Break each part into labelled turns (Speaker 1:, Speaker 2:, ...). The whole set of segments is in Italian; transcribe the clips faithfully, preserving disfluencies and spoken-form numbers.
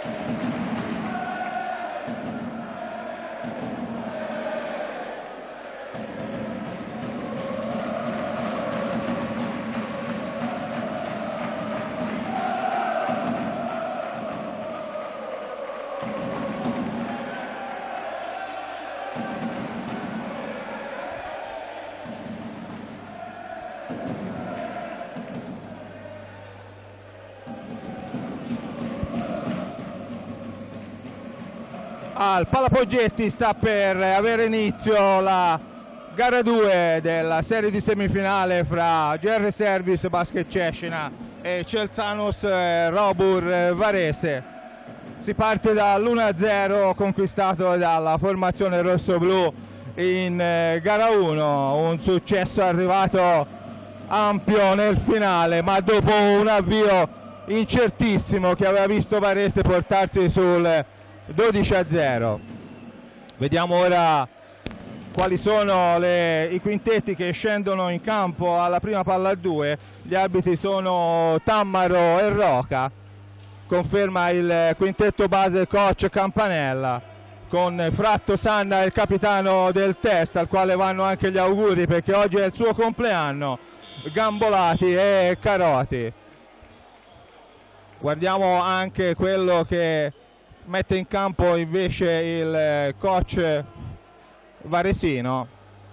Speaker 1: Al Palapoggetti sta per avere inizio la gara due della serie di semifinale fra G R Service Basket Cecina e Celsanus Robur Varese. Si parte dall'uno a zero conquistato dalla formazione rossoblu in gara uno, un successo arrivato ampio nel finale, ma dopo un avvio incertissimo che aveva visto Varese portarsi sul dodici a zero. Vediamo ora quali sono le, i quintetti che scendono in campo alla prima palla a due. Gli arbitri sono Tammaro e Roca. Conferma il quintetto base coach Campanella, con Fratto Sanna, il capitano del test, al quale vanno anche gli auguri perché oggi è il suo compleanno, Gambolati e Caroti. Guardiamo anche quello che mette in campo invece il coach varesino.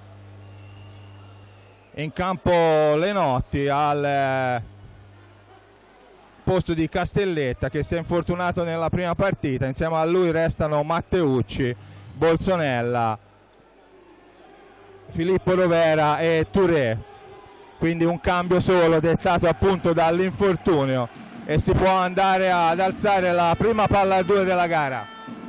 Speaker 1: In campo Lenotti al posto di Castelletta, che si è infortunato nella prima partita. Insieme a lui restano Matteucci, Bolsonella, Filippo Rovera e Touré. Quindi un cambio solo dettato appunto dall'infortunio e si può andare ad alzare la prima palla a due della gara.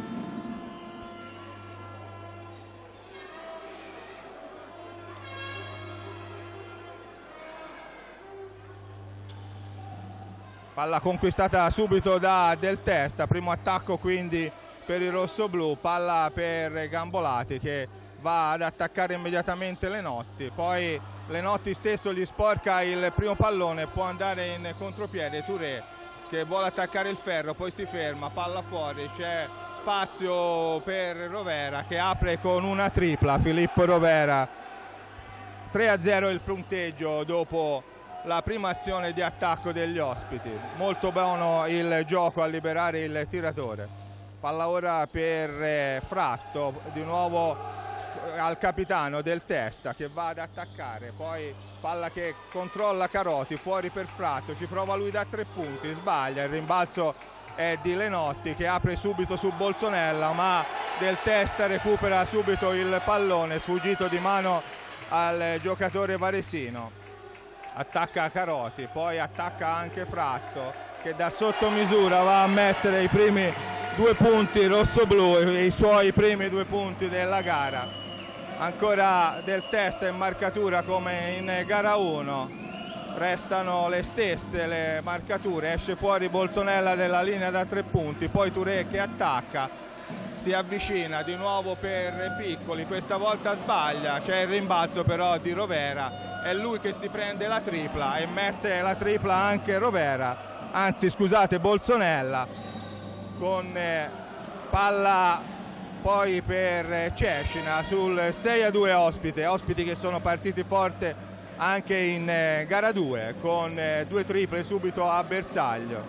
Speaker 1: Palla conquistata subito da Del Testa, primo attacco quindi per il rossoblu, palla per Gambolati che va ad attaccare immediatamente Lenotti, poi Lenotti stesso gli sporca il primo pallone, può andare in contropiede Touré che vuole attaccare il ferro, poi si ferma, palla fuori, c'è spazio per Rovera che apre con una tripla, Filippo Rovera. Tre a zero il punteggio dopo la prima azione di attacco degli ospiti. Molto buono il gioco a liberare il tiratore. Palla ora per Fratto, di nuovo al capitano Del Testa che va ad attaccare, poi palla che controlla Caroti, fuori per Fratto, ci prova lui da tre punti, sbaglia, il rimbalzo è di Lenotti che apre subito su Bolsonella, ma Del Testa recupera subito il pallone sfuggito di mano al giocatore varesino. Attacca Caroti, poi attacca anche Fratto che da sottomisura va a mettere i primi due punti rossoblu, i suoi primi due punti della gara. Ancora Del Testa in marcatura come in gara uno, restano le stesse le marcature, esce fuori Bolsonella della linea da tre punti, poi Touré che attacca, si avvicina di nuovo per Piccoli, questa volta sbaglia, c'è il rimbalzo però di Rovera, è lui che si prende la tripla e mette la tripla anche Rovera, anzi scusate Bolsonella, con eh, palla poi per Cecina sul sei a due ospite, ospiti che sono partiti forte anche in eh, gara due con eh, due triple subito a bersaglio.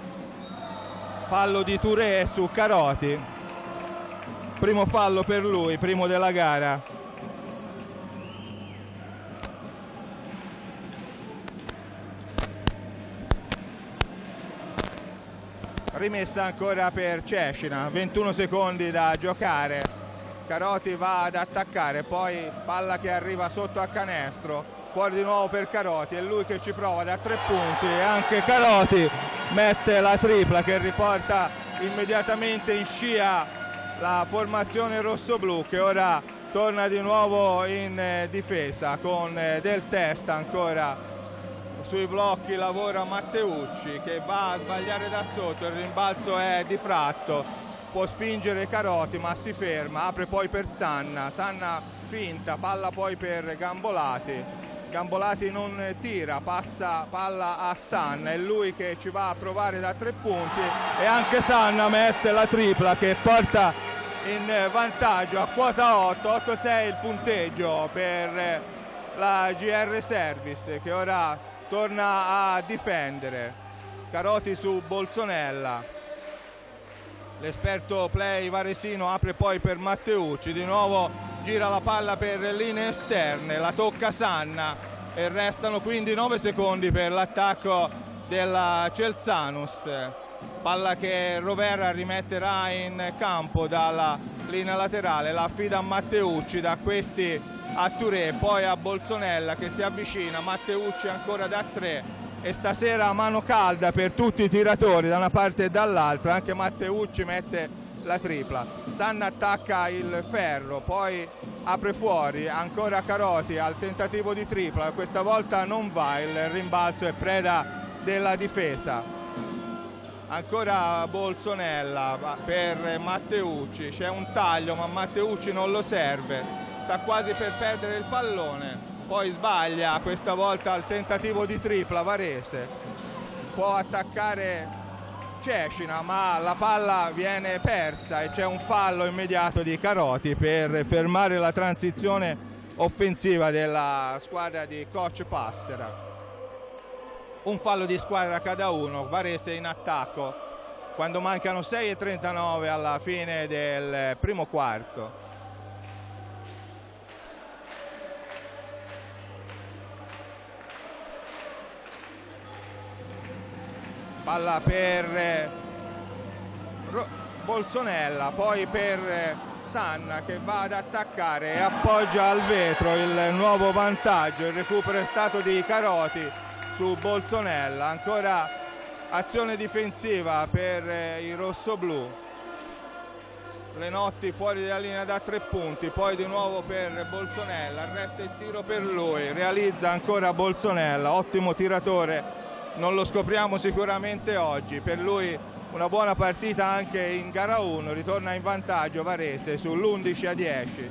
Speaker 1: Fallo di Touré su Caroti, primo fallo per lui, primo della gara. Rimessa ancora per Cecina, ventuno secondi da giocare, Caroti va ad attaccare, poi palla che arriva sotto a canestro, fuori di nuovo per Caroti, è lui che ci prova da tre punti e anche Caroti mette la tripla che riporta immediatamente in scia la formazione rossoblu che ora torna di nuovo in eh, difesa con eh, Del Testa ancora. Sui blocchi lavora Matteucci che va a sbagliare da sotto, il rimbalzo è di Fratto, può spingere Caroti ma si ferma, apre poi per Sanna, Sanna finta, palla poi per Gambolati, Gambolati non tira, passa palla a Sanna, è lui che ci va a provare da tre punti e anche Sanna mette la tripla che porta in vantaggio a quota otto, otto sei il punteggio per la G R Service, che ora torna a difendere. Caroti su Bolsonella, l'esperto play varesino apre poi per Matteucci, di nuovo gira la palla per linee esterne, la tocca Sanna e restano quindi nove secondi per l'attacco della Celsanus. Palla che Rovera rimetterà in campo dalla linea laterale, la affida a Matteucci, da questi a Touré, poi a Bolsonella che si avvicina, Matteucci ancora da tre e stasera mano calda per tutti i tiratori da una parte e dall'altra, anche Matteucci mette la tripla. Sanna attacca il ferro, poi apre fuori, ancora Caroti al tentativo di tripla, questa volta non va, il rimbalzo è preda della difesa. Ancora Bolsonella per Matteucci, c'è un taglio ma Matteucci non lo serve, sta quasi per perdere il pallone, poi sbaglia questa volta al tentativo di tripla Varese, può attaccare Cecina ma la palla viene persa e c'è un fallo immediato di Caroti per fermare la transizione offensiva della squadra di coach Passera. Un fallo di squadra cada uno, Varese in attacco quando mancano sei e trentanove alla fine del primo quarto. Palla per Bolsonella, poi per Sanna che va ad attaccare e appoggia al vetro il nuovo vantaggio. Il recupero è stato di Caroti su Bolsonella, ancora azione difensiva per i rossoblù. Lenotti fuori dalla linea da tre punti, poi di nuovo per Bolsonella, arresta il tiro per lui, realizza ancora Bolsonella, ottimo tiratore. Non lo scopriamo sicuramente oggi, per lui una buona partita anche in gara uno, ritorna in vantaggio Varese sull'undici a dieci.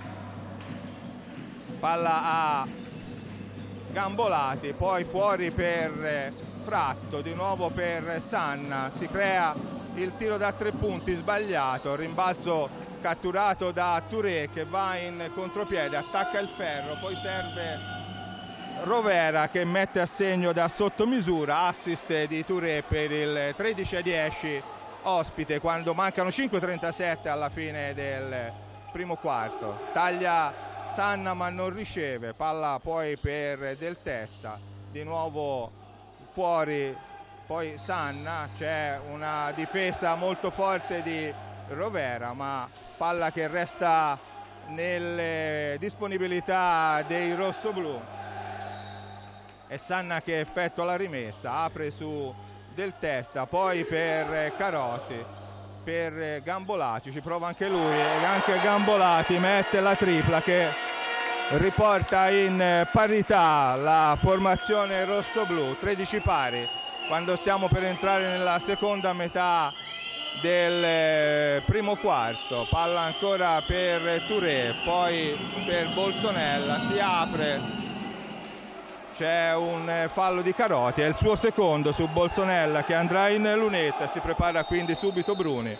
Speaker 1: Palla a Gambolati, poi fuori per Fratto, di nuovo per Sanna, si crea il tiro da tre punti sbagliato, rimbalzo catturato da Touré che va in contropiede, attacca il ferro, poi serve Rovera che mette a segno da sottomisura, assist di Touré per il tredici a dieci ospite quando mancano cinque e trentasette alla fine del primo quarto. Taglia Sanna ma non riceve, palla poi per Del Testa, di nuovo fuori poi Sanna, c'è una difesa molto forte di Rovera ma palla che resta nelle disponibilità dei rossoblù. È Sanna che effettua la rimessa, apre su Del Testa, poi per Caroti, per Gambolati, ci prova anche lui e anche Gambolati mette la tripla che riporta in parità la formazione rossoblù, tredici pari quando stiamo per entrare nella seconda metà del primo quarto. Palla ancora per Touré, poi per Bolsonella, si apre, c'è un fallo di Caroti, è il suo secondo su Bolsonella che andrà in lunetta, si prepara quindi subito Bruni.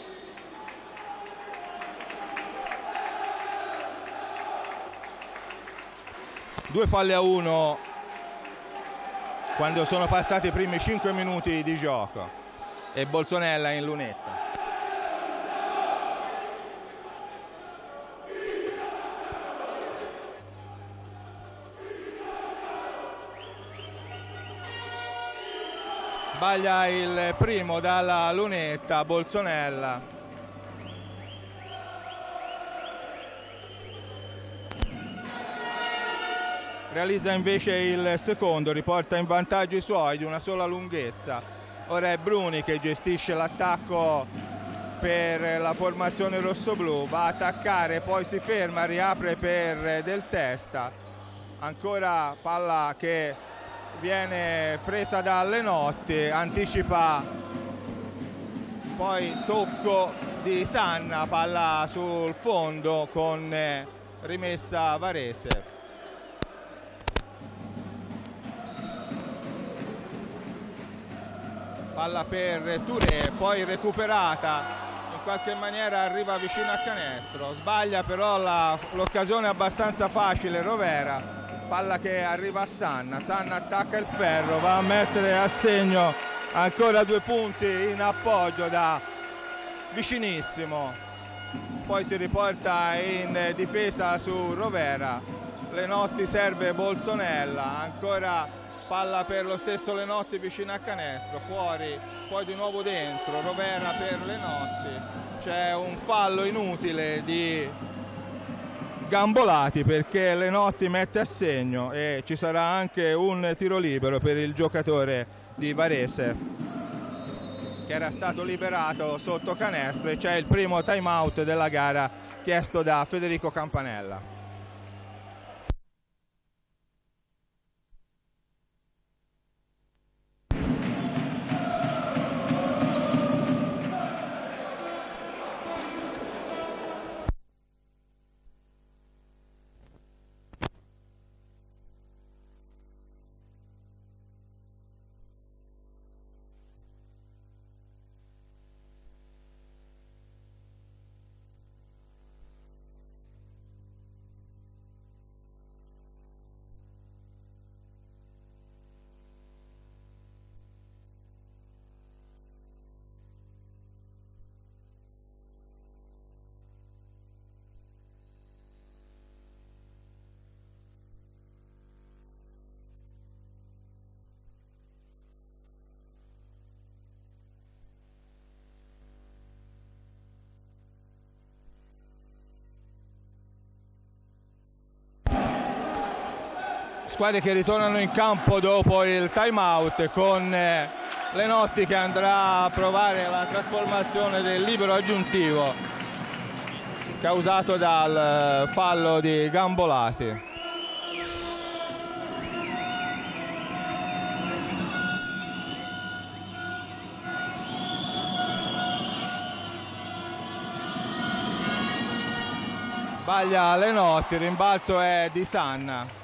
Speaker 1: Due falli a uno quando sono passati i primi cinque minuti di gioco e Bolsonella in lunetta. Sbaglia il primo dalla lunetta Bolsonella. Realizza invece il secondo, riporta in vantaggio i suoi di una sola lunghezza. Ora è Bruni che gestisce l'attacco per la formazione rossoblù, va a attaccare, poi si ferma, riapre per Del Testa. Ancora palla che viene presa da Lenotti, anticipa, poi tocco di Sanna, palla sul fondo con rimessa Varese. palla per Touré, poi recuperata, in qualche maniera arriva vicino a canestro, sbaglia però l'occasione abbastanza facile Rovera, palla che arriva a Sanna, Sanna attacca il ferro, va a mettere a segno ancora due punti in appoggio da vicinissimo, poi si riporta in difesa su Rovera, Lenotti serve Bolsonella, ancora palla per lo stesso Lenotti vicino a canestro, fuori, poi di nuovo dentro, Rovera per Lenotti, c'è un fallo inutile di Gambolati perché Lenotti mette a segno e ci sarà anche un tiro libero per il giocatore di Varese che era stato liberato sotto canestro e c'è il primo time out della gara chiesto da Federico Campanella. Squadre che ritornano in campo dopo il time out con eh, Lenotti che andrà a provare la trasformazione del libero aggiuntivo causato dal fallo di Gambolati. Sbaglia Lenotti, il rimbalzo è di Sanna.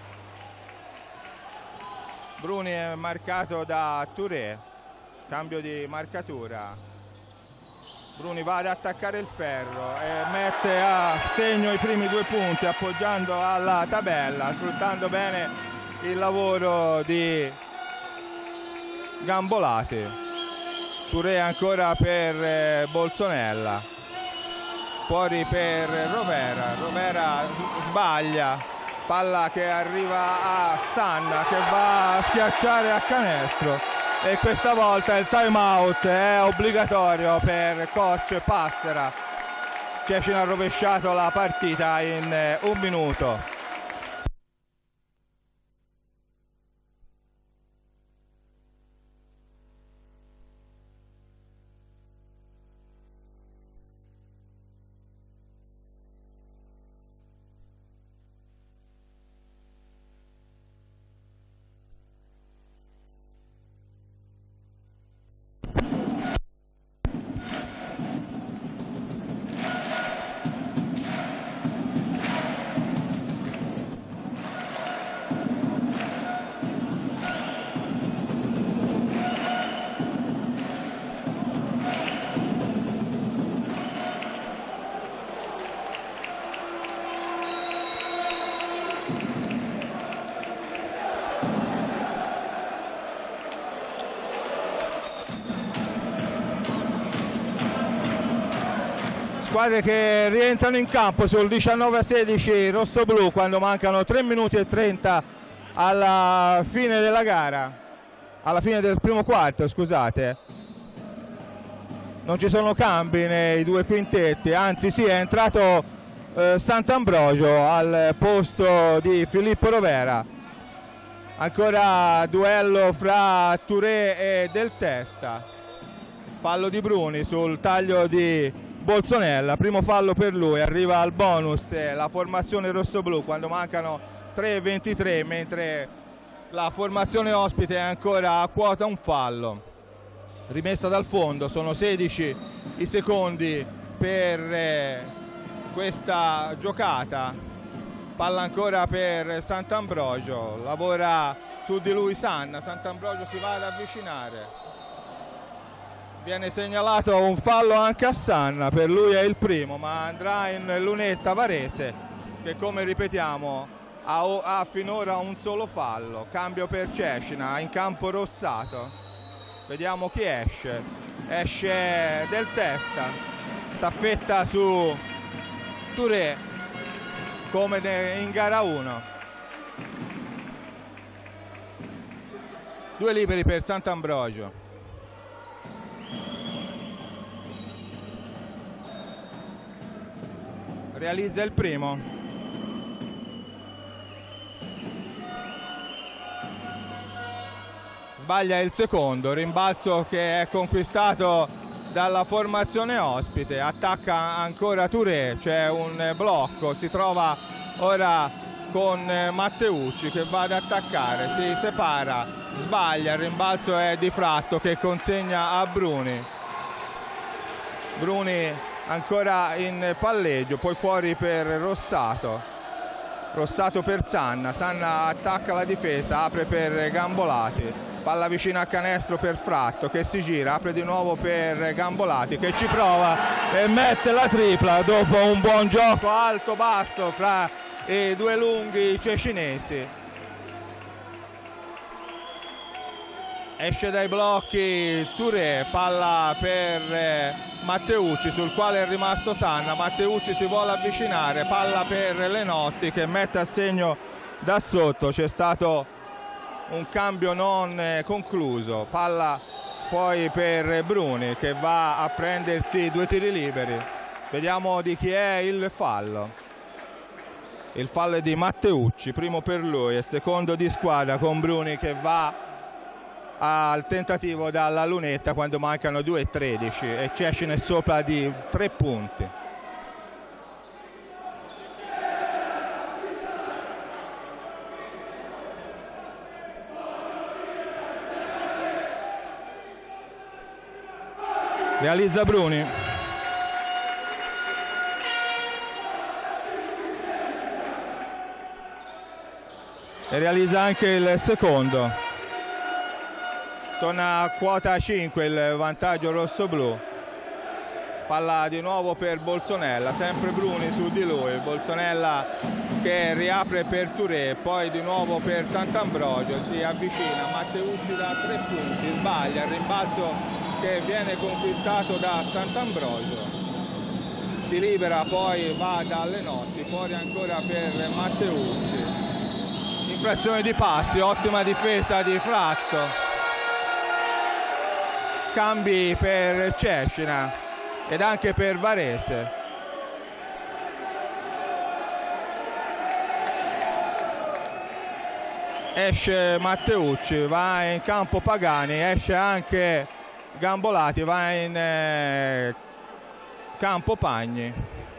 Speaker 1: Bruni è marcato da Touré, cambio di marcatura, Bruni va ad attaccare il ferro e mette a segno i primi due punti appoggiando alla tabella, sfruttando bene il lavoro di Gambolati. Touré ancora per Bolsonella, fuori per Rovera, Rovera sbaglia. Palla che arriva a Sanna che va a schiacciare a canestro e questa volta il time out è obbligatorio per coach Passera. Cecina ha rovesciato la partita in un minuto. Squadre che rientrano in campo sul diciannove a sedici rossoblu quando mancano tre minuti e trenta alla fine della gara, alla fine del primo quarto, scusate. Non ci sono cambi nei due quintetti, anzi sì, è entrato eh, Sant'Ambrogio al posto di Filippo Rovera. Ancora duello fra Touré e Del Testa, fallo di Bruni sul taglio di Bolsonella, primo fallo per lui, arriva al bonus la formazione rossoblu quando mancano tre e ventitré, mentre la formazione ospite è ancora a quota un fallo. Rimessa dal fondo, sono sedici i secondi per eh, questa giocata, palla ancora per Sant'Ambrogio, lavora su di lui Sanna, Sant'Ambrogio si va ad avvicinare. Viene segnalato un fallo anche a Sanna, per lui è il primo, ma andrà in lunetta Varese, che come ripetiamo ha, ha finora un solo fallo. Cambio per Cecina, in campo Rossato. Vediamo chi esce. Esce Del Testa, staffetta su Touré come in gara uno. Due liberi per Sant'Ambrogio. Realizza il primo. Sbaglia il secondo, rimbalzo che è conquistato dalla formazione ospite. Attacca ancora Touré, c'è un blocco, si trova ora con Matteucci che va ad attaccare, si separa, sbaglia, il rimbalzo è di Fratto che consegna a Bruni. Bruni ancora in palleggio, poi fuori per Rossato. Rossato per Sanna, Sanna attacca la difesa, apre per Gambolati, palla vicina a canestro per Fratto che si gira, apre di nuovo per Gambolati che ci prova e mette la tripla dopo un buon gioco alto-basso fra i due lunghi cecinesi. Esce dai blocchi Touré, palla per Matteucci sul quale è rimasto Sanna. Matteucci si vuole avvicinare, palla per Lenotti che mette a segno da sotto. C'è stato un cambio non concluso, palla poi per Bruni che va a prendersi due tiri liberi. Vediamo di chi è il fallo. Il fallo è di Matteucci, primo per lui e secondo di squadra, con Bruni che va al tentativo dalla lunetta quando mancano due e tredici e Cecina è sopra di tre punti. Realizza Bruni. E realizza anche il secondo. Torna a quota cinque il vantaggio rossoblu. Palla di nuovo per Bolsonella, sempre Bruni su di lui. Bolsonella che riapre per Touré, poi di nuovo per Sant'Ambrogio, si avvicina, Matteucci da tre punti, sbaglia, il rimbalzo che viene conquistato da Sant'Ambrogio. Si libera, poi va da Lenotti, fuori ancora per Matteucci. Infrazione di passi, ottima difesa di Fratto. Cambi per Cecina ed anche per Varese. Esce Matteucci, va in campo Pagani, esce anche Gambolati, va in eh, campo Pagni.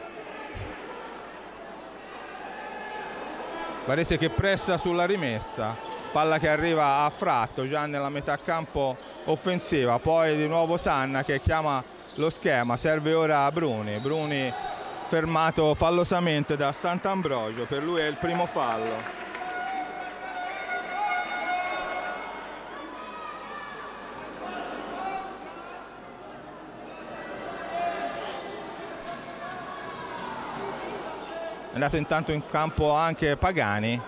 Speaker 1: Varese che pressa sulla rimessa. Palla che arriva a Fratto già nella metà campo offensiva, poi di nuovo Sanna che chiama lo schema, serve ora a Bruni. Bruni fermato fallosamente da Sant'Ambrogio, per lui è il primo fallo. È andato intanto in campo anche Pagani.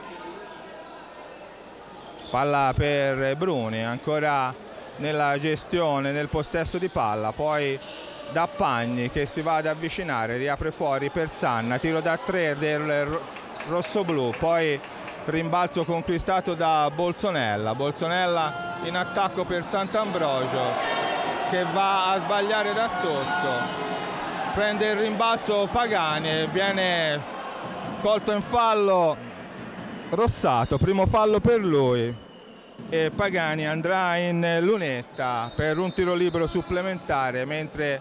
Speaker 1: Palla per Bruni, ancora nella gestione, nel possesso di palla, poi da Pagni che si va ad avvicinare, riapre fuori per Sanna, tiro da tre del rossoblu, poi rimbalzo conquistato da Bolsonella. Bolsonella in attacco per Sant'Ambrogio che va a sbagliare da sotto, prende il rimbalzo Pagani e viene colto in fallo Rossato, primo fallo per lui e Pagani andrà in lunetta per un tiro libero supplementare, mentre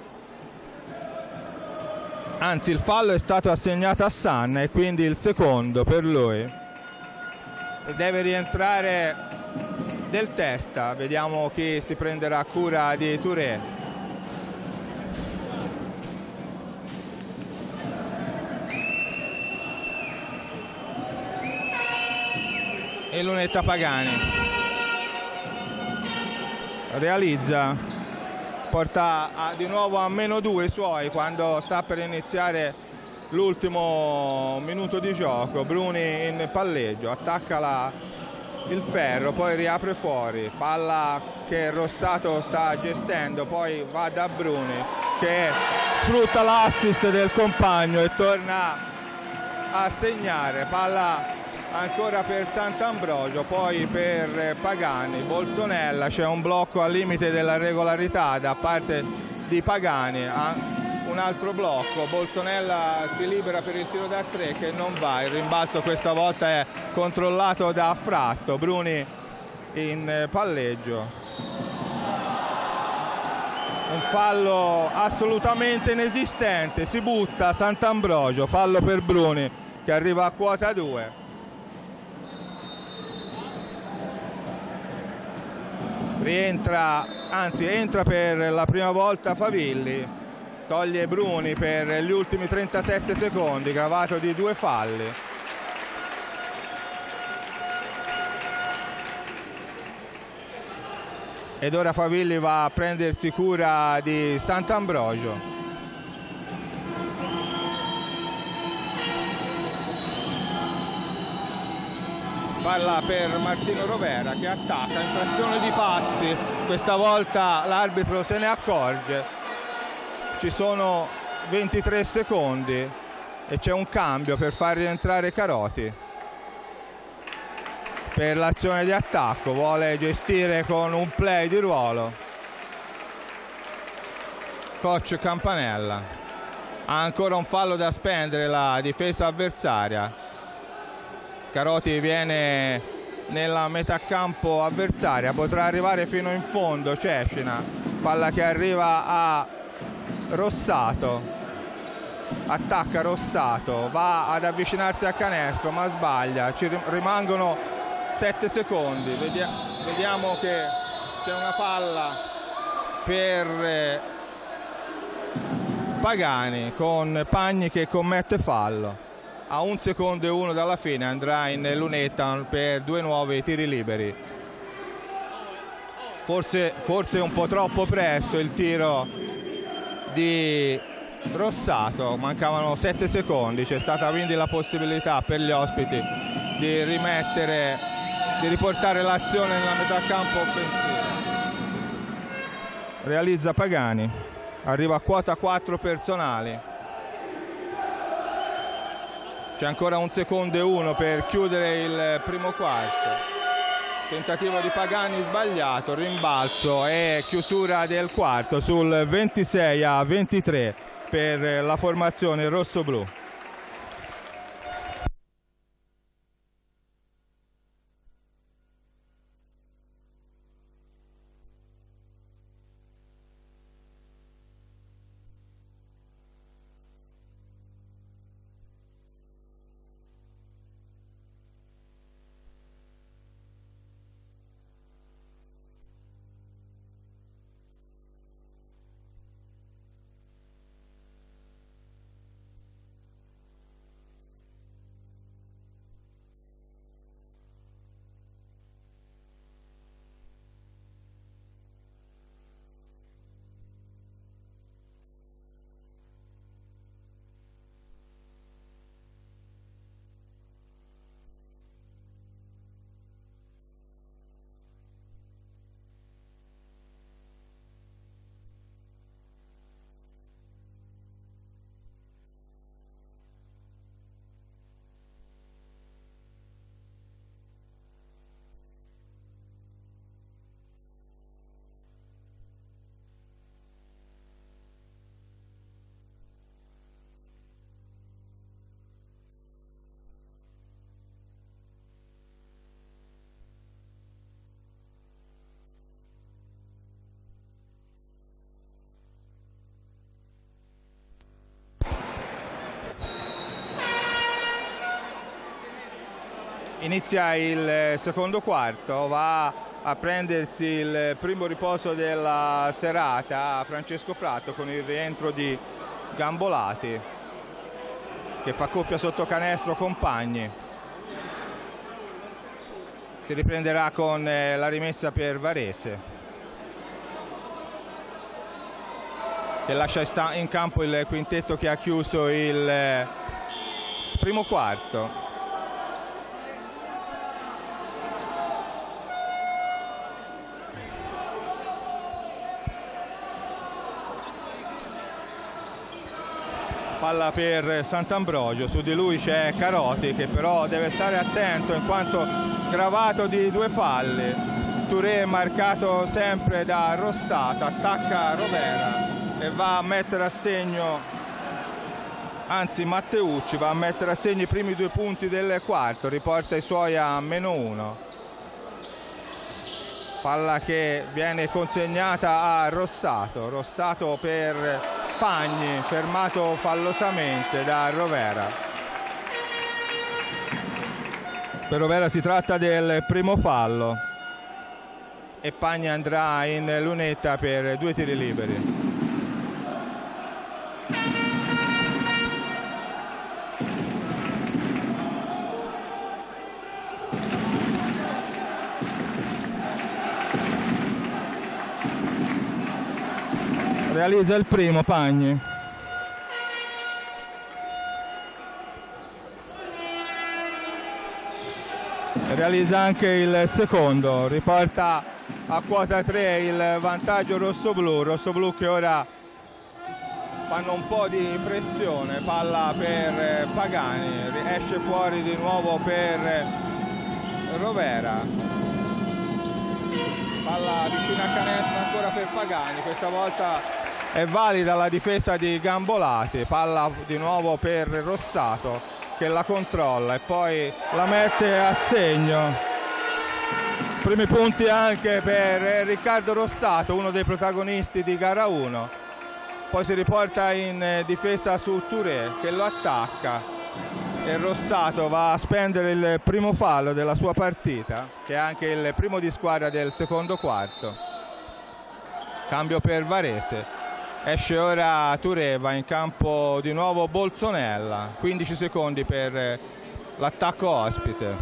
Speaker 1: anzi il fallo è stato assegnato a Sanna e quindi il secondo per lui e deve rientrare Del Testa. Vediamo chi si prenderà cura di Touré. E lunetta Pagani realizza porta a, di nuovo a meno due i suoi quando sta per iniziare l'ultimo minuto di gioco. Bruni in palleggio, attacca la, il ferro, poi riapre fuori, palla che Rossato sta gestendo, poi va da Bruni che sfrutta l'assist del compagno e torna a segnare. Palla ancora per Sant'Ambrogio, poi per Pagani. Bolsonella, c'è un blocco al limite della regolarità da parte di Pagani, un altro blocco, Bolsonella si libera per il tiro da tre che non va, il rimbalzo questa volta è controllato da Fratto. Bruni in palleggio, un fallo assolutamente inesistente, si butta Sant'Ambrogio, fallo per Bruni che arriva a quota due. Rientra, anzi entra per la prima volta Favilli, toglie Bruni per gli ultimi trentasette secondi, gravato di due falli. Ed ora Favilli va a prendersi cura di Sant'Ambrogio. Palla per Martino Rovera che attacca, infrazione di passi, questa volta l'arbitro se ne accorge, ci sono ventitré secondi e c'è un cambio per far rientrare Caroti per l'azione di attacco, vuole gestire con un play di ruolo coach Campanella. Ha ancora un fallo da spendere la difesa avversaria. Caroti viene nella metà campo avversaria, potrà arrivare fino in fondo Cecina, palla che arriva a Rossato, attacca Rossato, va ad avvicinarsi al canestro ma sbaglia, ci rimangono sette secondi, vediamo che c'è una palla per Pagani con Pagni che commette fallo. A un secondo e uno dalla fine andrà in lunetta per due nuovi tiri liberi. Forse, forse un po' troppo presto il tiro di Rossato, mancavano sette secondi, c'è stata quindi la possibilità per gli ospiti di rimettere, di riportare l'azione nella metà campo offensiva. Realizza Pagani, arriva a quota quattro personali. C'è ancora un secondo e uno per chiudere il primo quarto. Tentativo di Pagani sbagliato, rimbalzo e chiusura del quarto sul ventisei a ventitré per la formazione rossoblu. Inizia il secondo quarto, va a prendersi il primo riposo della serata Francesco Fratto con il rientro di Gambolati che fa coppia sotto canestro con Pagni. Si riprenderà con la rimessa per Varese. che lascia in campo il quintetto che ha chiuso il primo quarto. Palla per Sant'Ambrogio, su di lui c'è Caroti che però deve stare attento in quanto gravato di due falli. Touré marcato sempre da Rossato, attacca Rovera e va a mettere a segno, anzi Matteucci va a mettere a segno i primi due punti del quarto, riporta i suoi a meno uno. Palla che viene consegnata a Rossato, Rossato per Pagni, fermato fallosamente da Rovera. Per Rovera si tratta del primo fallo e Pagni andrà in lunetta per due tiri liberi. Realizza il primo Pagni. Realizza anche il secondo, riporta a quota tre il vantaggio rossoblù, rossoblù che ora fanno un po' di pressione, palla per Pagani, esce fuori di nuovo per Rovera. Palla vicino a canestro ancora per Pagani, questa volta è valida la difesa di Gambolati, palla di nuovo per Rossato che la controlla e poi la mette a segno. Primi punti anche per Riccardo Rossato, uno dei protagonisti di gara uno. Poi si riporta in difesa su Touré che lo attacca e Rossato va a spendere il primo fallo della sua partita, che è anche il primo di squadra del secondo quarto. Cambio per Varese. Esce ora Touré, va in campo di nuovo Bolsonella, quindici secondi per l'attacco ospite.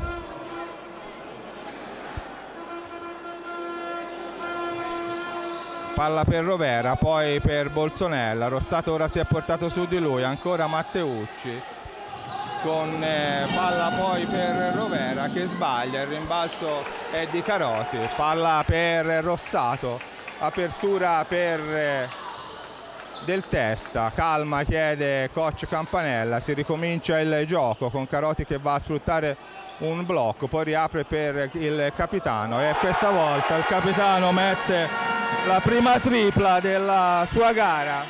Speaker 1: Palla per Rovera, poi per Bolsonella, Rossato ora si è portato su di lui, ancora Matteucci, con eh, palla poi per Rovera che sbaglia, il rimbalzo è di Caroti, palla per Rossato, apertura per... Eh, del Testa, calma chiede coach Campanella, si ricomincia il gioco con Caroti che va a sfruttare un blocco, poi riapre per il capitano e questa volta il capitano mette la prima tripla della sua gara.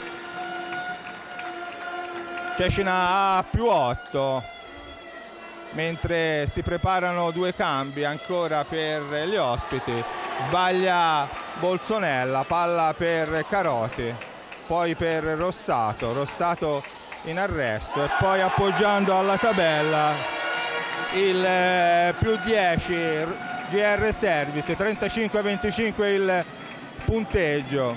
Speaker 1: Cecina a più otto, mentre si preparano due cambi ancora per gli ospiti. Sbaglia Bolsonella, palla per Caroti, poi per Rossato, Rossato in arresto e poi appoggiando alla tabella il eh, più dieci G R Service, trentacinque a venticinque il punteggio.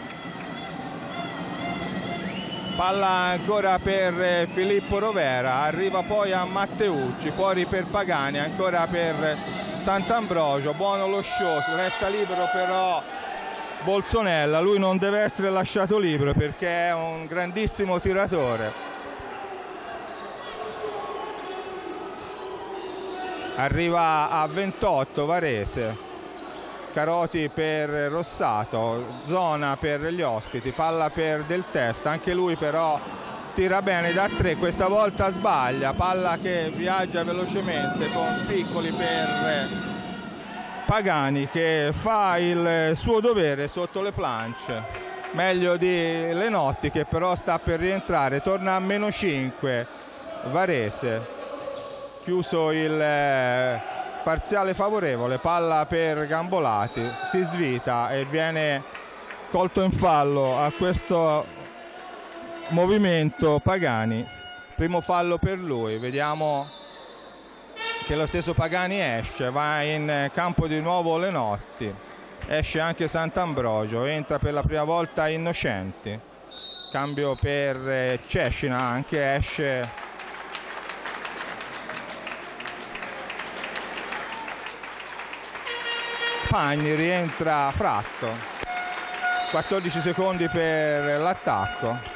Speaker 1: Palla ancora per Filippo Rovera, arriva poi a Matteucci, fuori per Pagani, ancora per Sant'Ambrogio, buono lo show, resta libero però Bolsonella, lui non deve essere lasciato libero perché è un grandissimo tiratore. Arriva a ventotto Varese, Caroti per Rossato, zona per gli ospiti, palla per Del Testa, anche lui però tira bene da tre, questa volta sbaglia, palla che viaggia velocemente con Piccoli per Pagani che fa il suo dovere sotto le planche, meglio di Lenotti che però sta per rientrare, torna a meno cinque Varese, chiuso il eh, parziale favorevole, palla per Gambolati, si svita e viene colto in fallo a questo movimento Pagani, primo fallo per lui, vediamo che lo stesso Pagani esce, va in campo di nuovo Lenotti, esce anche Sant'Ambrogio, entra per la prima volta Innocenti, cambio per Cecina, anche esce Pagni, rientra Fratto. quattordici secondi per l'attacco.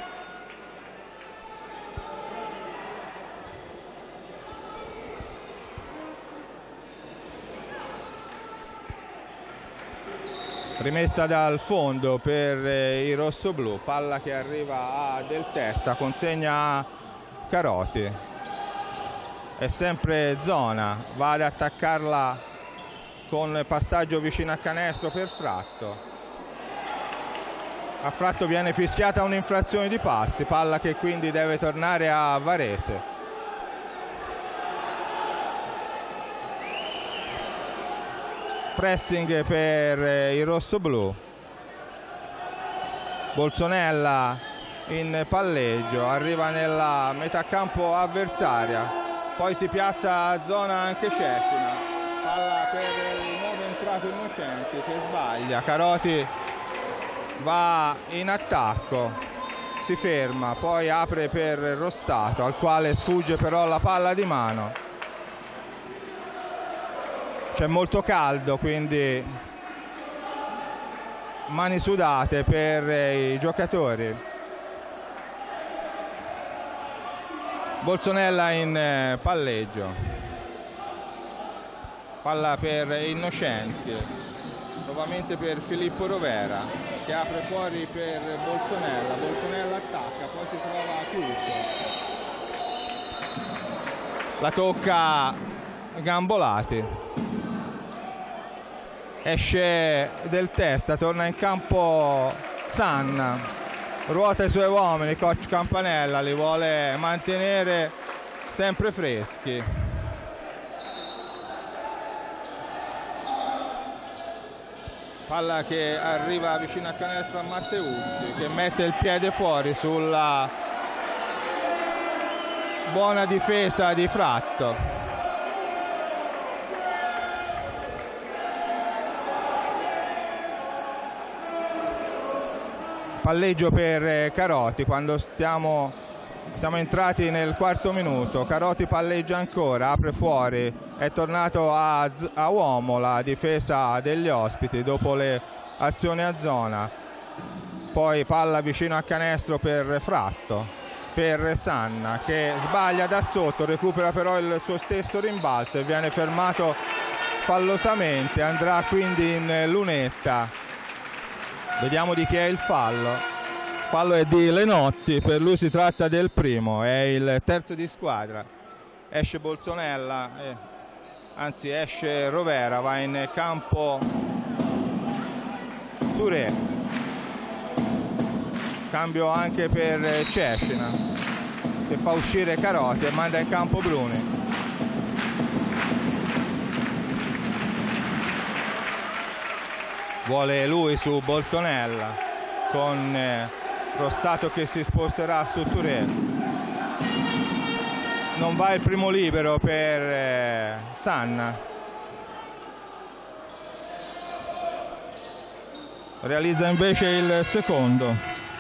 Speaker 1: Rimessa dal fondo per i rossoblù, palla che arriva a Del Testa, consegna a Caroti, è sempre zona, va ad attaccarla con passaggio vicino a canestro per Fratto. A Fratto viene fischiata un'infrazione di passi, palla che quindi deve tornare a Varese. Pressing per i rossoblù, Bolsonella in palleggio, arriva nella metà campo avversaria, poi si piazza a zona anche Cecina, palla per il nuovo entrato Innocenti che sbaglia, Caroti va in attacco, si ferma, poi apre per Rossato al quale sfugge però la palla di mano. C'è molto caldo, quindi mani sudate per i giocatori. Bolsonella in palleggio, palla per Innocenti, nuovamente per Filippo Rovera che apre fuori per Bolsonella, Bolsonella attacca, poi si trova chiuso, la tocca Gambolati. Esce Del Testa, torna in campo Sanna, ruota i suoi uomini, coach Campanella li vuole mantenere sempre freschi. Palla che arriva vicino a canestro a Matteucci che mette il piede fuori sulla buona difesa di Fratto. Palleggio per Caroti quando stiamo, siamo entrati nel quarto minuto. Caroti palleggia ancora, apre fuori, è tornato a, a uomo la difesa degli ospiti dopo le azioni a zona. Poi palla vicino a canestro per Fratto, per Sanna che sbaglia da sotto, recupera però il suo stesso rimbalzo e viene fermato fallosamente, andrà quindi in lunetta. Vediamo di chi è il fallo. Il fallo è di Lenotti, per lui si tratta del primo, è il terzo di squadra. Esce Bolsonella, eh, anzi esce Rovera, va in campo Touré. Cambio anche per Cecina che fa uscire Caroti e manda in campo Bruni. Vuole lui su Bolsonella con eh, Rossato che si sposterà su Touré. Non va il primo libero per eh, Sanna. Realizza invece il secondo.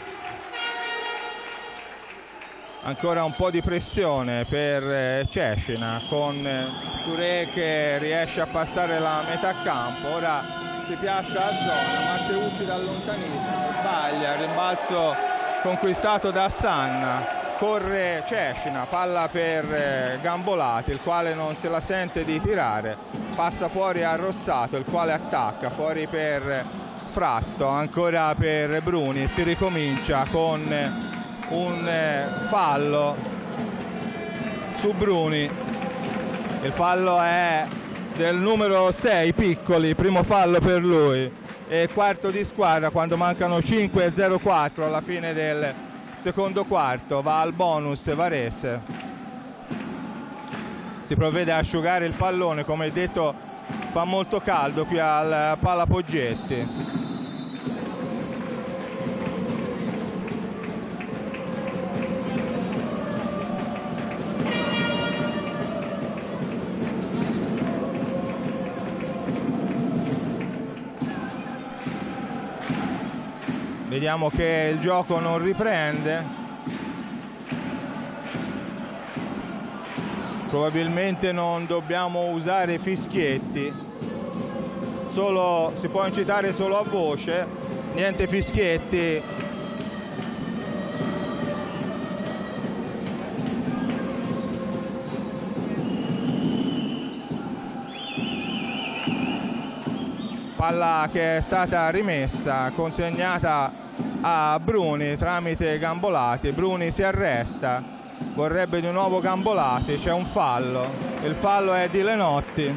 Speaker 1: Ancora un po' di pressione per eh, Cecina con eh, Touré che riesce a passare la metà campo. Ora si piazza a zona, Matteucci da lontanissimo, sbaglia, rimbalzo conquistato da Sanna, corre Cecina, palla per Gambolati, il quale non se la sente di tirare, passa fuori a Rossato, il quale attacca, fuori per Fratto, ancora per Bruni, si ricomincia con un fallo su Bruni, il fallo è del numero sei Piccoli, primo fallo per lui, e quarto di squadra quando mancano cinque e zero quattro alla fine del secondo quarto. Va al bonus Varese, si provvede a asciugare il pallone, come detto fa molto caldo qui al Pala Poggetti. Vediamo che il gioco non riprende, probabilmente non dobbiamo usare fischietti, solo, si può incitare solo a voce, niente fischietti. Palla che è stata rimessa, consegnata a Bruni tramite Gambolati. Bruni si arresta, vorrebbe di nuovo Gambolati, c'è un fallo, il fallo è di Lenotti.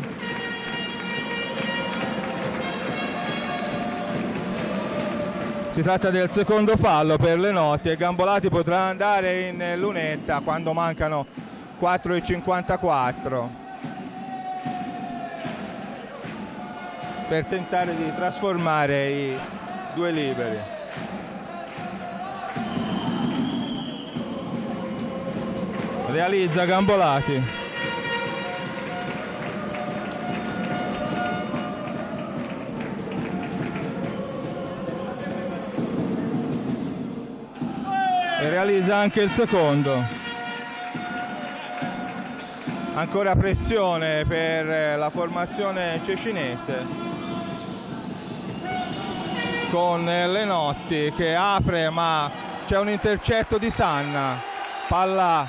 Speaker 1: Si tratta del secondo fallo per Lenotti e Gambolati potrà andare in lunetta quando mancano quattro e cinquantaquattro per tentare di trasformare i due liberi. Realizza Gambolati. E realizza anche il secondo. Ancora pressione per la formazione cecinese, con Lenotti che apre, ma c'è un intercetto di Sanna. Palla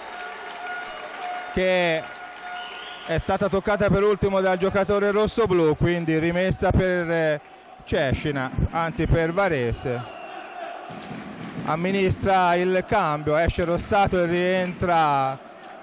Speaker 1: che è stata toccata per ultimo dal giocatore rossoblu, quindi rimessa per Cecina, anzi per Varese. Amministra il cambio, esce Rossato e rientra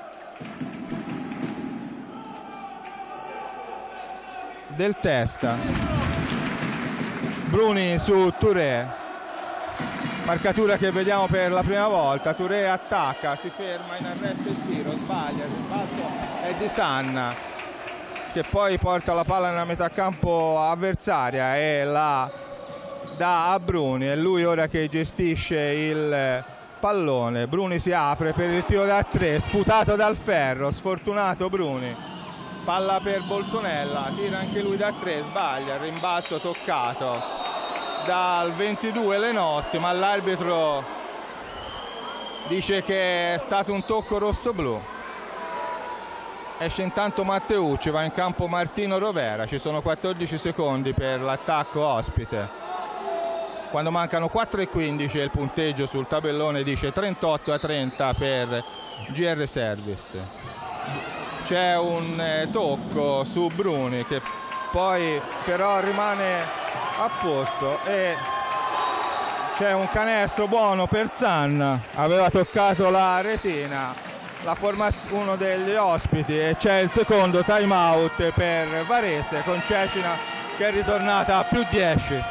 Speaker 1: Del Testa. Bruni su Touré, marcatura che vediamo per la prima volta. Touré attacca, si ferma in arresto il tiro, sbaglia, il rimbalzo è di Sanna, che poi porta la palla nella metà campo avversaria e la dà a Bruni. È lui ora che gestisce il pallone. Bruni si apre per il tiro da tre, sputato dal ferro, sfortunato Bruni. Palla per Bolsonella, tira anche lui da tre, sbaglia, il rimbalzo toccato dal ventidue Lenotti, ma l'arbitro dice che è stato un tocco rosso-blu. Esce intanto Matteucci, va in campo Martino Rovera, ci sono quattordici secondi per l'attacco ospite. Quando mancano quattro e quindici il punteggio sul tabellone dice trentotto a trenta per G R Service. C'è un eh, tocco su Bruni che poi però rimane a posto e c'è un canestro buono per Sanna, aveva toccato la retina, la formazione, uno degli ospiti, e c'è il secondo time out per Varese con Cecina che è ritornata a più dieci.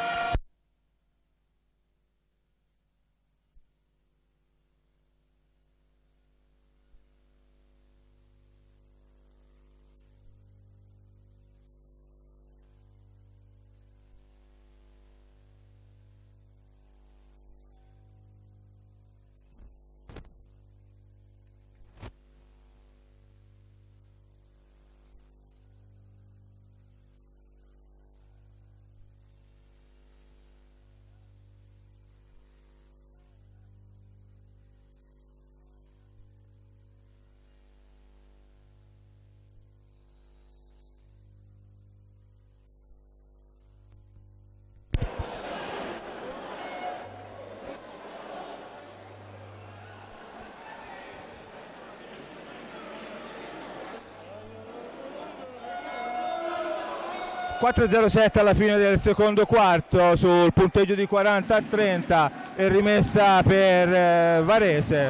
Speaker 1: quattro e zero sette alla fine del secondo quarto sul punteggio di quaranta a trenta e rimessa per eh, Varese.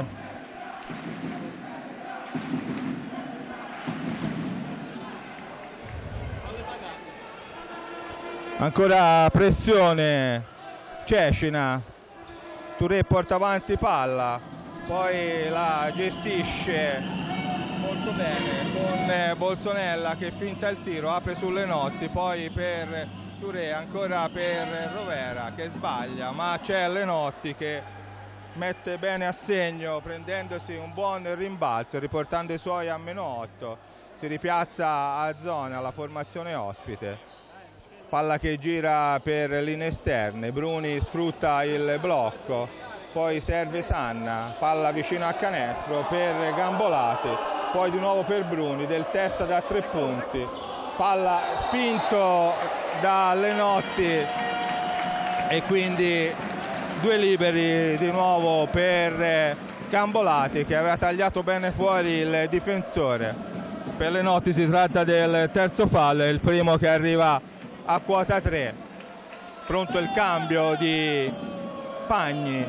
Speaker 1: Ancora pressione Cecina, Touré porta avanti palla, poi la gestisce molto bene con Bolsonella che finta il tiro, apre sulle Lenotti, poi per Touré, ancora per Rovera che sbaglia, ma c'è Lenotti che mette bene a segno prendendosi un buon rimbalzo, riportando i suoi a meno otto. Si ripiazza a zona la formazione ospite, palla che gira per linee esterne, Bruni sfrutta il blocco, poi serve Sanna, palla vicino a canestro per Gambolati, poi di nuovo per Bruni, Del Testa da tre punti, palla spinto da Lenotti e quindi due liberi di nuovo per Gambolati, che aveva tagliato bene fuori il difensore. Per Lenotti si tratta del terzo fallo, il primo che arriva a quota tre. Pronto il cambio di Pagni.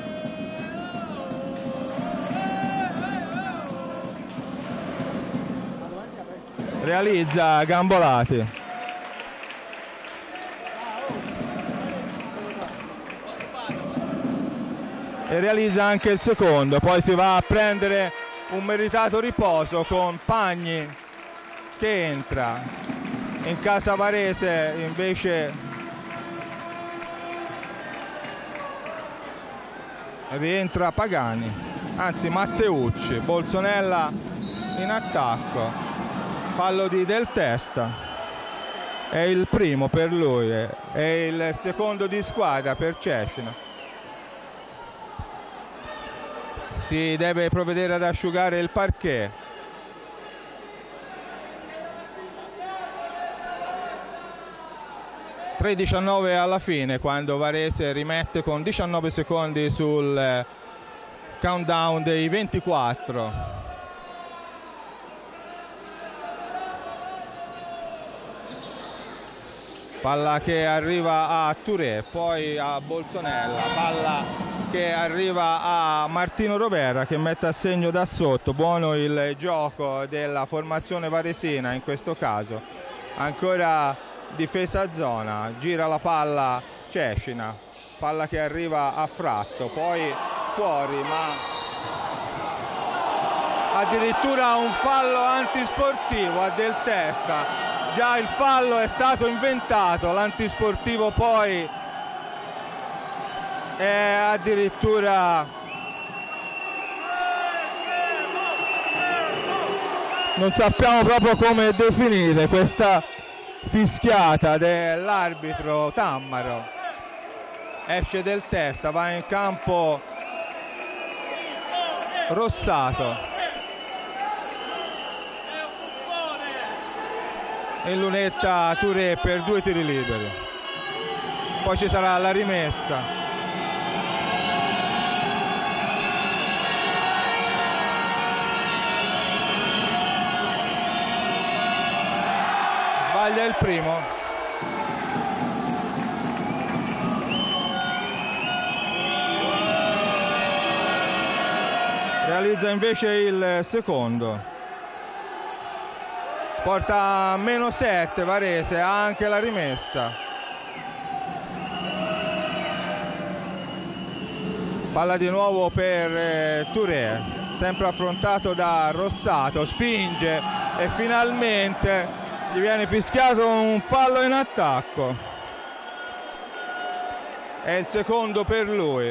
Speaker 1: Realizza Gambolati. E realizza anche il secondo, poi si va a prendere un meritato riposo con Pagni che entra. In casa Varese invece rientra Pagani, anzi Matteucci. Bolsonella in attacco, fallo di Del Testa, è il primo per lui, è il secondo di squadra per Cecina. Si deve provvedere ad asciugare il parquet. tre diciannove alla fine, quando Varese rimette con diciannove secondi sul countdown dei ventiquattro. Palla che arriva a Touré, poi a Bolsonella, palla che arriva a Martino Rovera che mette a segno da sotto. Buono il gioco della formazione varesina in questo caso. Ancora difesa a zona, gira la palla Cecina, palla che arriva a Fratto, poi fuori, ma addirittura un fallo antisportivo a Del Testa. Già il fallo è stato inventato, l'antisportivo poi è addirittura non sappiamo proprio come definire questa fischiata dell'arbitro Tammaro. Esce Del Testa, va in campo Rossato e lunetta Touré per due tiri liberi. Poi ci sarà la rimessa. Sbaglia il primo. Realizza invece il secondo. Porta a meno sette Varese, ha anche la rimessa. Palla di nuovo per eh, Touré, sempre affrontato da Rossato, spinge e finalmente gli viene fischiato un fallo in attacco. È il secondo per lui.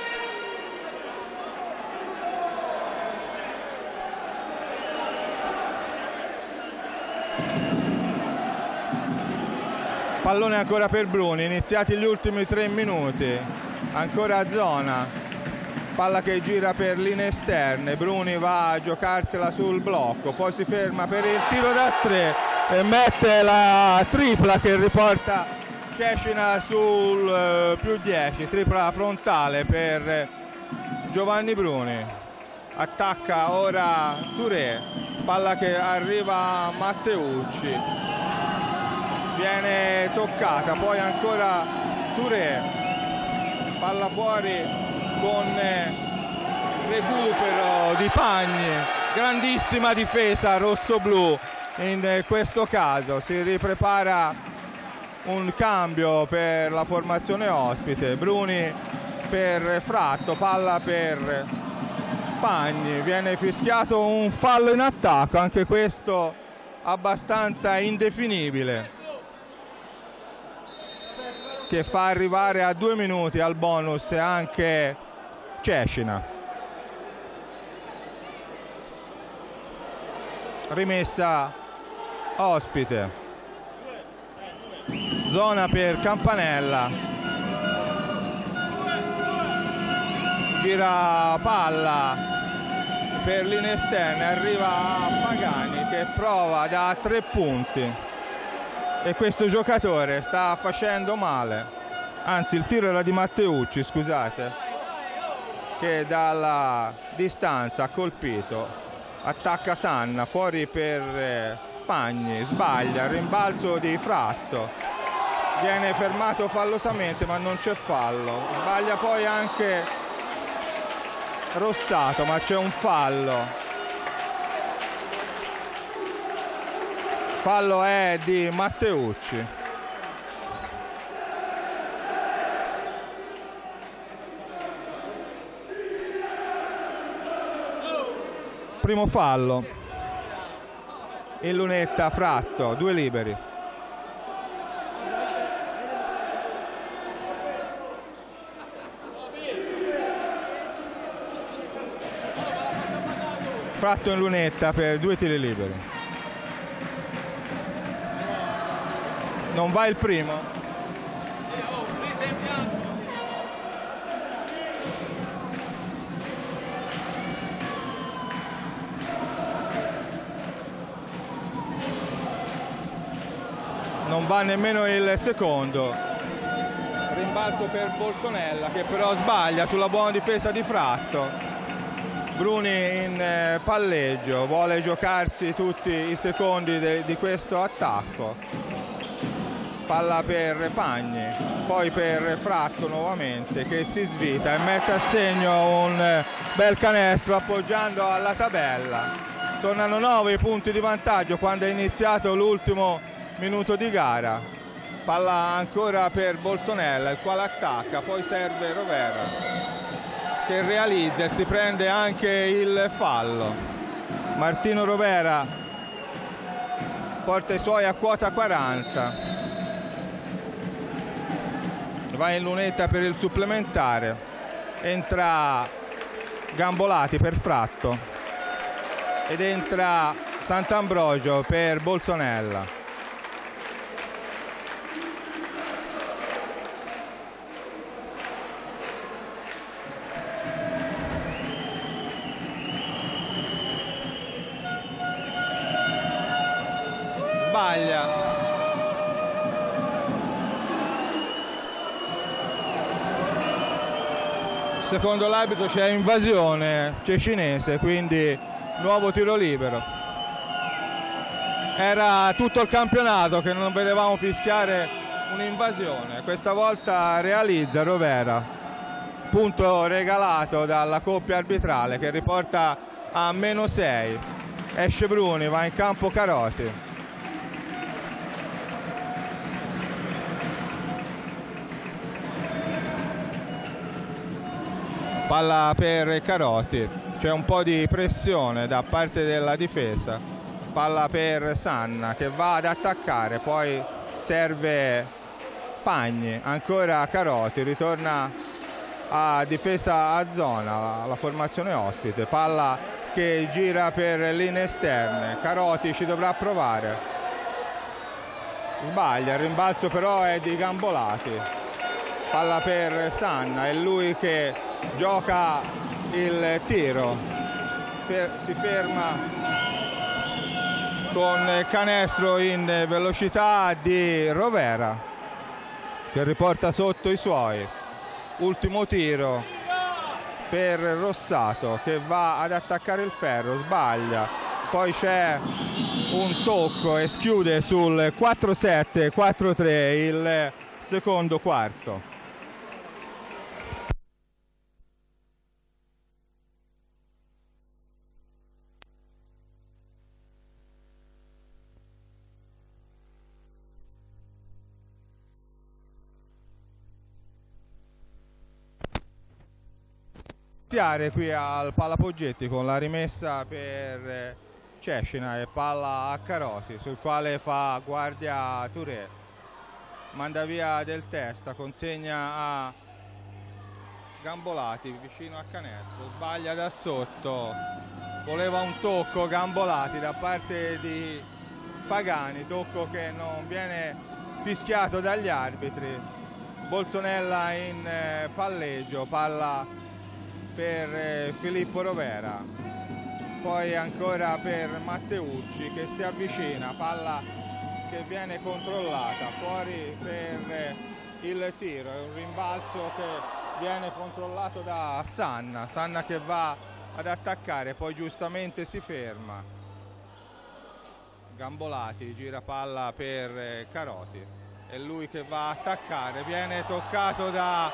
Speaker 1: Pallone ancora per Bruni, iniziati gli ultimi tre minuti, ancora a zona, palla che gira per linee esterne, Bruni va a giocarsela sul blocco, poi si ferma per il tiro da tre e mette la tripla che riporta Cecina sul uh, più dieci, tripla frontale per Giovanni Bruni. Attacca ora Touré, palla che arriva a Matteucci. Viene toccata, poi ancora Touré, palla fuori con recupero di Pagni, grandissima difesa rossoblu in questo caso. Si riprepara un cambio per la formazione ospite, Bruni per Fratto, palla per Pagni, viene fischiato un fallo in attacco, anche questo abbastanza indefinibile, che fa arrivare a due minuti al bonus anche Cecina. Rimessa ospite, zona per Campanella, gira palla per linee esterne, arriva a Pagani che prova da tre punti e questo giocatore sta facendo male, anzi il tiro era di Matteucci, scusate, che dalla distanza ha colpito, attacca Sanna, fuori per Pagni, sbaglia, rimbalzo di Fratto, viene fermato fallosamente ma non c'è fallo, sbaglia poi anche Rossato ma c'è un fallo. Fallo è di Matteucci. Primo fallo. In lunetta Fratto, due liberi. Fratto in lunetta per due tiri liberi. Non va il primo. Non va nemmeno il secondo. Rimbalzo per Bolsonella che però sbaglia sulla buona difesa di Fratto. Bruni in palleggio, vuole giocarsi tutti i secondi di questo attacco. Palla per Pagni, poi per Fratto nuovamente che si svita e mette a segno un bel canestro appoggiando alla tabella. Tornano nove punti di vantaggio quando è iniziato l'ultimo minuto di gara. Palla ancora per Bolsonella, il quale attacca, poi serve Rovera che realizza e si prende anche il fallo. Martino Rovera porta i suoi a quota quaranta. Va in lunetta per il supplementare, entra Gambolati per Fratto ed entra Sant'Ambrogio per Bolsonella. Sbaglia. Secondo l'arbitro c'è invasione cecinese, quindi nuovo tiro libero. Era tutto il campionato che non vedevamo fischiare un'invasione, questa volta realizza Rovera, punto regalato dalla coppia arbitrale che riporta a meno sei. Esce Bruni, va in campo Caroti. Palla per Caroti, c'è un po' di pressione da parte della difesa. Palla per Sanna che va ad attaccare, poi serve Pagni, ancora Caroti, ritorna a difesa a zona, la formazione ospite. Palla che gira per linee esterne, Caroti ci dovrà provare. Sbaglia, il rimbalzo però è di Gambolati. Palla per Sanna, è lui che gioca il tiro, si ferma con canestro in velocità di Rovera che riporta sotto i suoi. Ultimo tiro per Rossato che va ad attaccare il ferro, sbaglia, poi c'è un tocco e schiude sul quattro sette quattro tre il secondo quarto. Qui al Pallapoggetti con la rimessa per Cecina e palla a Caroti, sul quale fa guardia Touré, manda via Del Testa, consegna a Gambolati vicino a canestro, sbaglia da sotto, voleva un tocco Gambolati da parte di Pagani, tocco che non viene fischiato dagli arbitri. Bolsonella in palleggio, palla per Filippo Rovera poi ancora per Matteucci che si avvicina, palla che viene controllata, fuori per il tiro, è un rimbalzo che viene controllato da Sanna, Sanna che va ad attaccare, poi giustamente si ferma. Gambolati gira palla per Caroti, è lui che va a attaccare, viene toccato da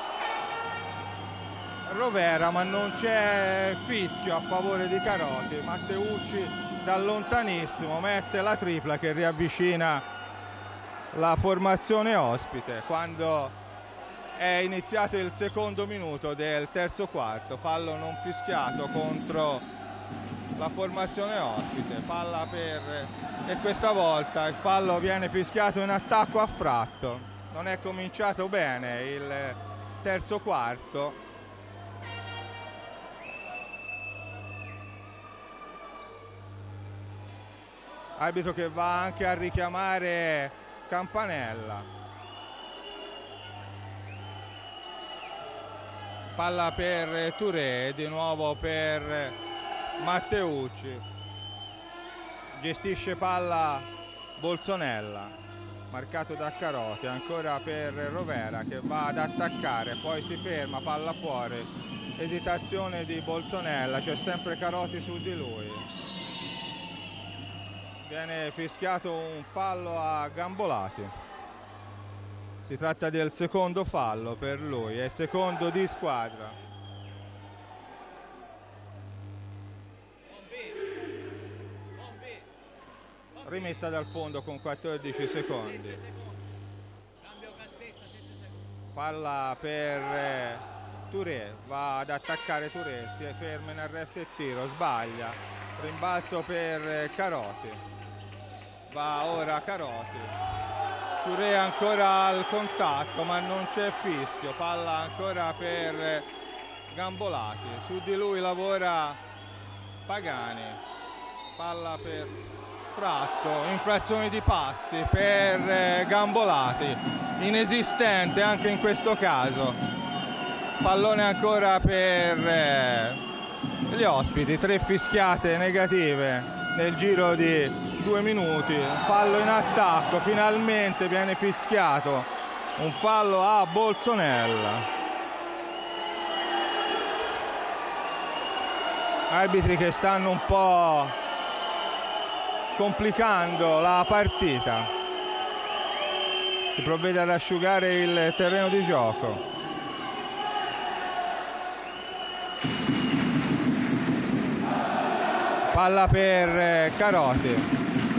Speaker 1: Rovera ma non c'è fischio a favore di Caroti. Matteucci da lontanissimo mette la tripla che riavvicina la formazione ospite quando è iniziato il secondo minuto del terzo quarto. Fallo non fischiato contro la formazione ospite, palla per e questa volta il fallo viene fischiato in attacco a Fratto. Non è cominciato bene il terzo quarto. Arbitro che va anche a richiamare Campanella. Palla per Touré, di nuovo per Matteucci. Gestisce palla Bolsonella, marcato da Caroti, ancora per Rovera che va ad attaccare, poi si ferma, palla fuori. Esitazione di Bolsonella, c'è sempre Caroti su di lui. Viene fischiato un fallo a Gambolati. Si tratta del secondo fallo per lui, è secondo di squadra. Rimessa dal fondo con quattordici secondi. Palla per Touré, va ad attaccare Touré, si ferma in arresto e tiro, sbaglia. Rimbalzo per Caroti. Va ora Caroti, Touré ancora al contatto ma non c'è fischio, palla ancora per Gambolati, su di lui lavora Pagani, palla per Fratto, infrazione di passi per Gambolati, inesistente anche in questo caso, pallone ancora per gli ospiti, tre fischiate negative nel giro di due minuti, un fallo in attacco, finalmente viene fischiato un fallo a Bolsonella. Arbitri che stanno un po' complicando la partita, si provvede ad asciugare il terreno di gioco. Palla per Caroti,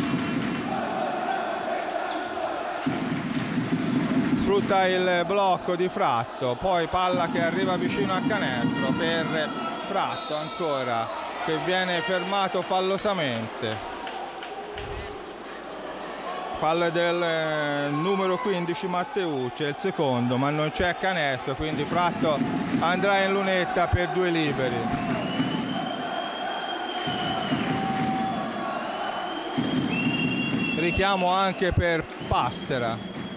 Speaker 1: sfrutta il blocco di Fratto, poi palla che arriva vicino a canestro per Fratto ancora, che viene fermato fallosamente. Fallo del numero quindici Matteucci, è il secondo, ma non c'è canestro, quindi Fratto andrà in lunetta per due liberi. Richiamo anche per Passera.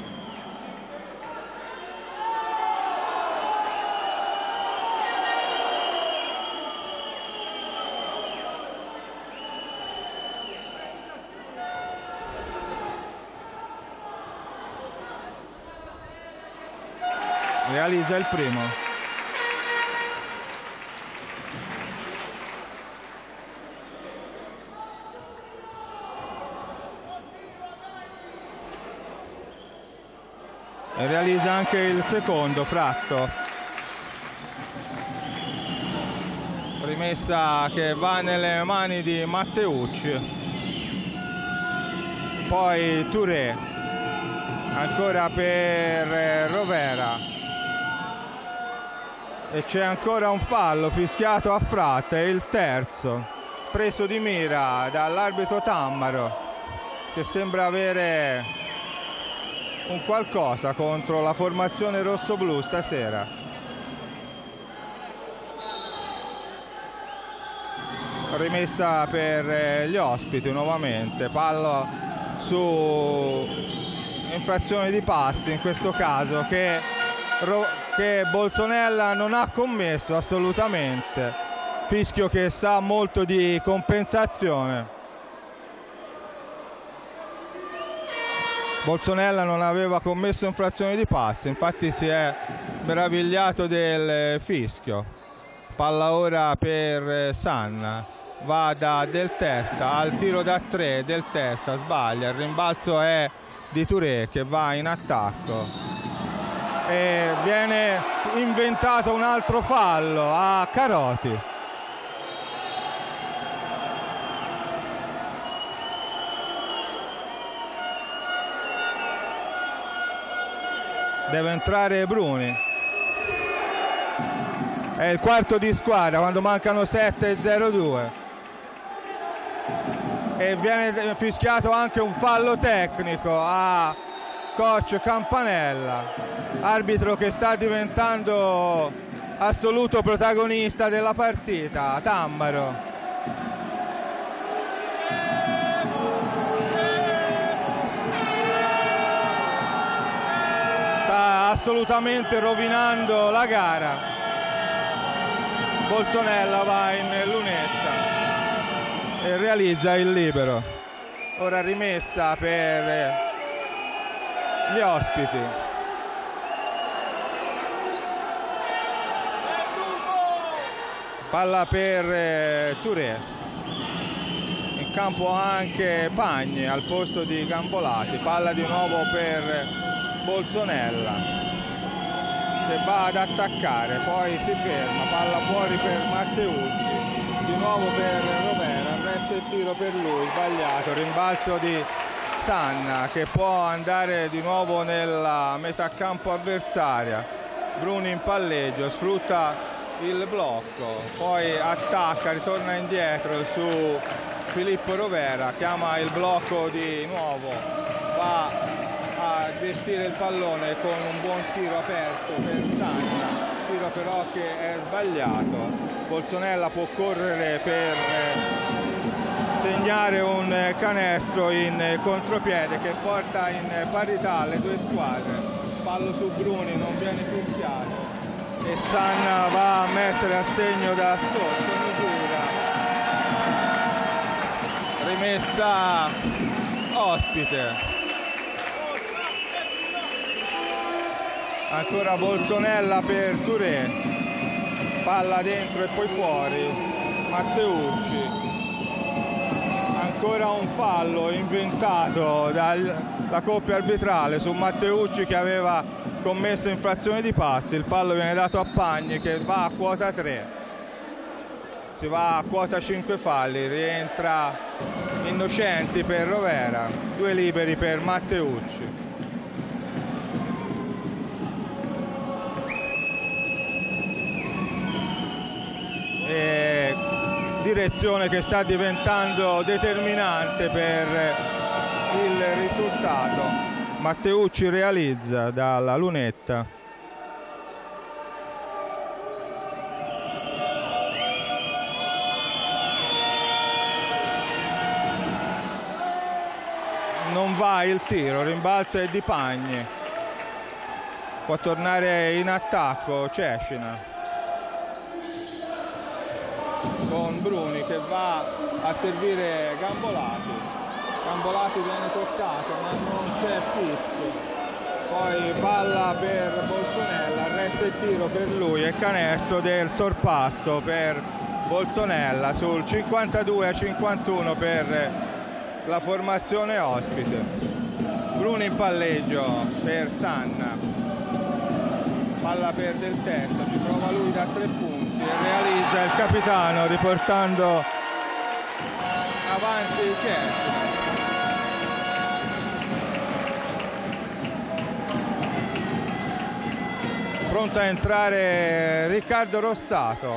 Speaker 1: Realizza il primo. E realizza anche il secondo Fratto. Rimessa che va nelle mani di Matteucci. Poi Touré, ancora per Rovera. E c'è ancora un fallo fischiato a Fratto, è il terzo, preso di mira dall'arbitro Tammaro, che sembra avere un qualcosa contro la formazione rosso-blu stasera. Rimessa per gli ospiti nuovamente, pallo su infrazione di passi in questo caso che, che Bolsonella non ha commesso assolutamente, fischio che sa molto di compensazione. Bolsonella non aveva commesso infrazione di passe, infatti si è meravigliato del fischio. Palla ora per Sanna, va da Del Testa al tiro da tre, Del Testa sbaglia, il rimbalzo è di Touré che va in attacco e viene inventato un altro fallo a Caroti. Deve entrare Bruni, è il quarto di squadra quando mancano sette e zero due e viene fischiato anche un fallo tecnico a coach Campanella, arbitro che sta diventando assoluto protagonista della partita, Tammaro. Sta assolutamente rovinando la gara. Bolsonella va in lunetta e realizza il libero. Ora rimessa per gli ospiti. Palla per eh, Touré. In campo anche Pagni al posto di Gambolati. Palla di nuovo per Bolsonella che va ad attaccare, poi si ferma, palla fuori per Matteucci, di nuovo per Rovera, arresto il tiro per lui, sbagliato, rimbalzo di Sanna che può andare di nuovo nella metà campo avversaria. Bruni in palleggio, sfrutta il blocco, poi attacca, ritorna indietro su Filippo Rovera, chiama il blocco di nuovo, va a gestire il pallone con un buon tiro aperto per Sanna, tiro però che è sbagliato. Bolsonella può correre per segnare un canestro in contropiede che porta in parità le due squadre. Fallo su Bruni, non viene fischiato e Sanna va a mettere a segno da sotto misura. Rimessa ospite. Ancora Bolsonella per Touré, palla dentro e poi fuori, Matteucci, ancora un fallo inventato dalla coppia arbitrale su Matteucci che aveva commesso infrazione di passi. Il fallo viene dato a Pagni che va a quota tre, si va a quota cinque falli, rientra Innocenti per Rovera, due liberi per Matteucci. E direzione che sta diventando determinante per il risultato. Matteucci realizza dalla lunetta. Non va il tiro, rimbalzo è di Pagni, può tornare in attacco Cescina con Bruni che va a servire Gambolati. Gambolati viene toccato ma non c'è fischio, poi palla per Bolsonella, arresto il tiro per lui e canestro del sorpasso per Bolsonella sul cinquantadue a cinquantuno per la formazione ospite. Bruni in palleggio per Sanna, palla per Del Testa, ci prova lui da tre punti e realizza il capitano riportando avanti il Chelsea. Pronto a entrare Riccardo Rossato,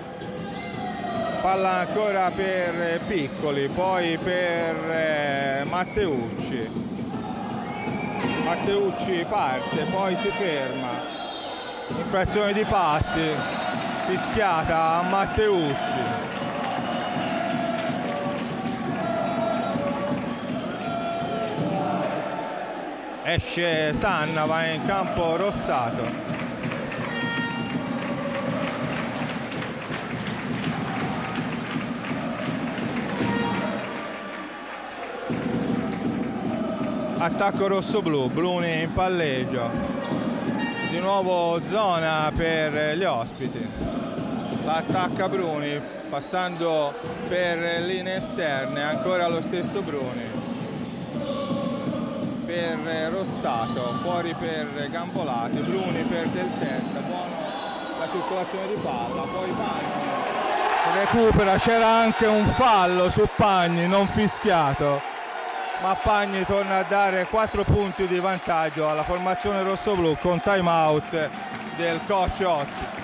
Speaker 1: palla ancora per Piccoli, poi per eh, Matteucci. Matteucci parte, poi si ferma. Infrazione di passi, fischiata a Matteucci. Esce Sanna, va in campo Rossato. attacco rosso-blu, Bruni in palleggio, di nuovo zona per gli ospiti, l'attacca Bruni passando per linee esterne, ancora lo stesso Bruni per Rossato, fuori per Gambolati, Bruni per Del Testa, buona la circolazione di palla, poi Pagni recupera, c'era anche un fallo su Pagni non fischiato, ma Pagni torna a dare quattro punti di vantaggio alla formazione rossoblu con time out del coach ospite.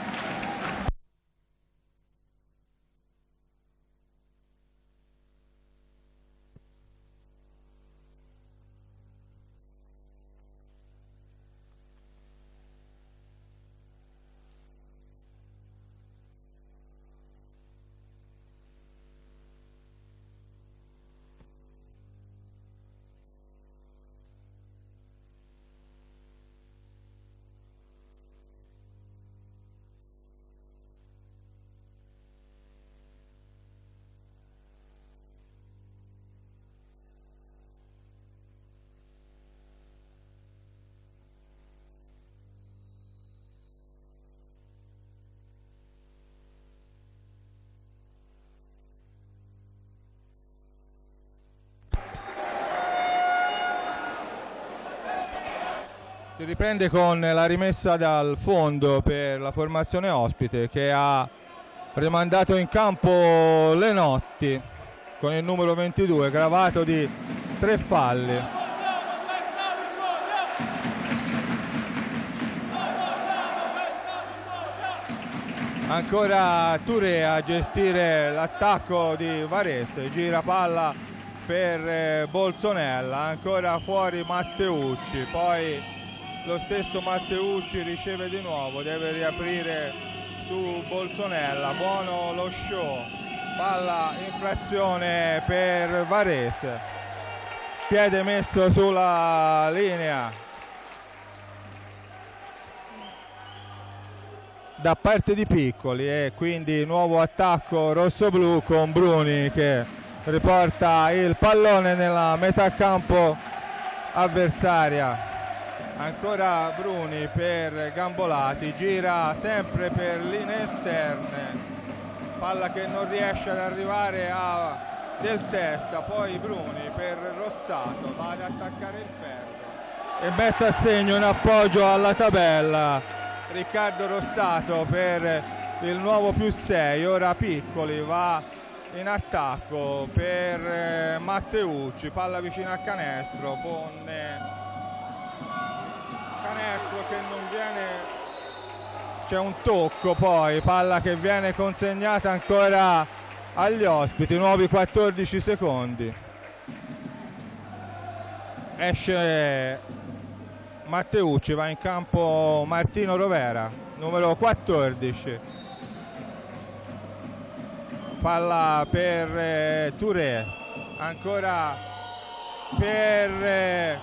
Speaker 1: Si riprende con la rimessa dal fondo per la formazione ospite, che ha rimandato in campo Lenotti con il numero ventidue, gravato di tre falli. Ancora Touré a gestire l'attacco di Varese, gira palla per Bolsonella, ancora fuori Matteucci, poi lo stesso Matteucci riceve di nuovo, deve riaprire su Bolsonella, buono lo show, palla infrazione per Varese, piede messo sulla linea da parte di Piccoli e quindi nuovo attacco rossoblu con Bruni che riporta il pallone nella metà campo avversaria. Ancora Bruni per Gambolati, gira sempre per linee esterne, palla che non riesce ad arrivare a Del Testa, poi Bruni per Rossato, va ad attaccare il ferro e mette a segno in appoggio alla tabella Riccardo Rossato per il nuovo più sei. Ora Piccoli va in attacco per Matteucci, palla vicino a canestro con canestro che non viene, c'è un tocco, poi palla che viene consegnata ancora agli ospiti, nuovi quattordici secondi. Esce Matteucci, va in campo Martino Rovera, numero quattordici, palla per eh, Touré, ancora per eh,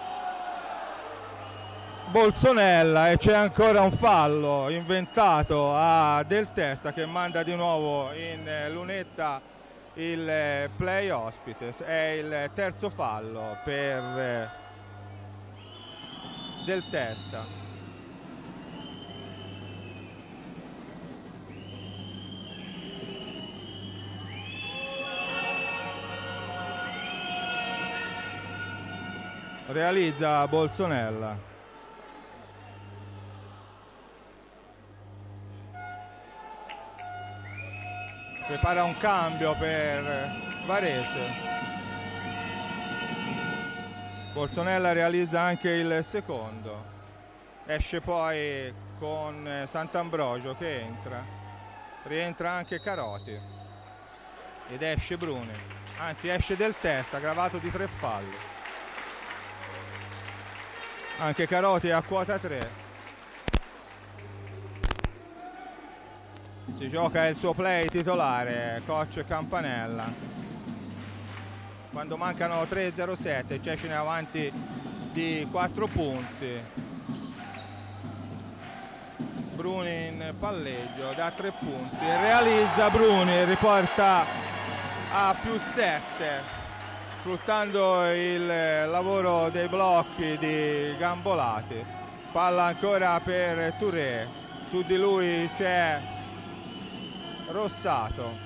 Speaker 1: Bolsonella e c'è ancora un fallo inventato a Del Testa che manda di nuovo in lunetta il play ospite. È il terzo fallo per Del Testa. Realizza Bolsonella. Prepara un cambio per Varese. Bolsonella realizza anche il secondo. Esce poi con Sant'Ambrogio che entra. Rientra anche Caroti. Ed esce Bruni. Anzi, esce Del Testa, gravato di tre falli. Anche Caroti a quota tre. Si gioca il suo play titolare, coach Campanella. Quando mancano tre zero sette, Cecina avanti di quattro punti. Bruni in palleggio da tre punti. Realizza Bruni, riporta a più sette. sfruttando il lavoro dei blocchi di Gambolati. Palla ancora per Touré, su di lui c'è Rossato.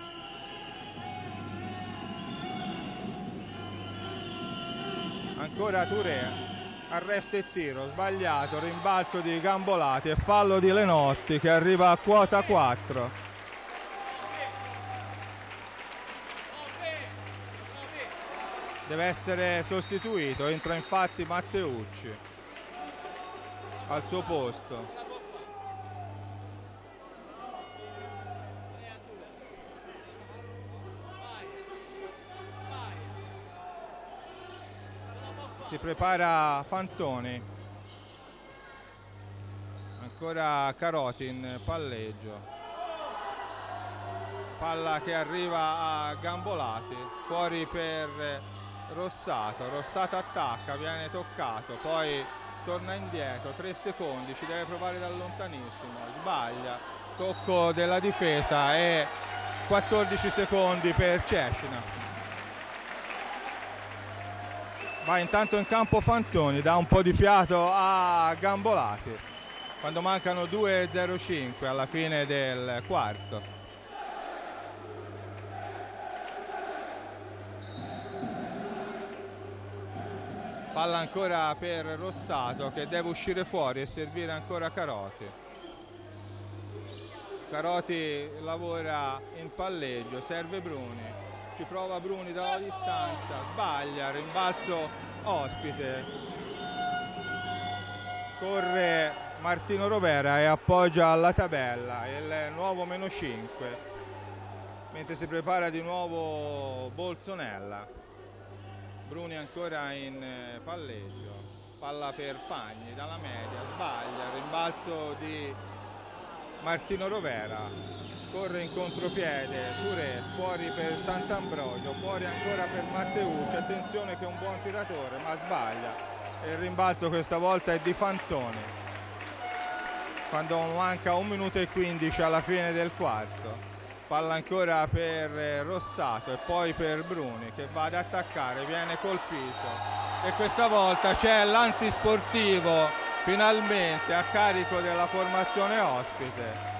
Speaker 1: Ancora Touré, arresto e tiro, sbagliato, rimbalzo di Gambolati e fallo di Lenotti che arriva a quota quattro. Deve essere sostituito, entra infatti Matteucci al suo posto. Si prepara Fantoni, ancora Caroti in palleggio, palla che arriva a Gambolati, fuori per Rossato, Rossato attacca, viene toccato, poi torna indietro, tre secondi, ci deve provare da lontanissimo, sbaglia, tocco della difesa e quattordici secondi per Cecina. Va intanto in campo Fantoni, dà un po' di fiato a Gambolati, quando mancano due e zero cinque alla fine del quarto. Palla ancora per Rossato che deve uscire fuori e servire ancora Caroti. Caroti lavora in palleggio, serve Bruni. Ci prova Bruni dalla distanza, sbaglia, rimbalzo ospite. Corre Martino Rovera e appoggia alla tabella il nuovo meno cinque, mentre si prepara di nuovo Bolsonella. Bruni ancora in palleggio, palla per Pagni dalla media, sbaglia, rimbalzo di Martino Rovera. Corre in contropiede Touré, fuori per Sant'Ambrogio, fuori ancora per Matteucci, attenzione che è un buon tiratore ma sbaglia, e il rimbalzo questa volta è di Fantoni quando manca un minuto e quindici alla fine del quarto. Palla ancora per Rossato e poi per Bruni che va ad attaccare, viene colpito e questa volta c'è l'antisportivo finalmente a carico della formazione ospite.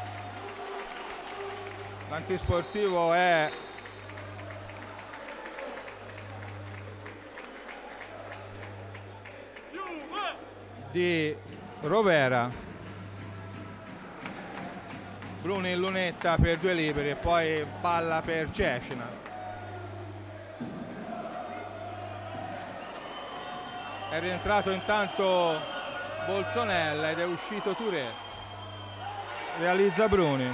Speaker 1: L'antisportivo è di Rovera. Bruni in lunetta per due liberi e poi palla per Cecina. È rientrato intanto Bolsonella ed è uscito Touré. Realizza Bruni.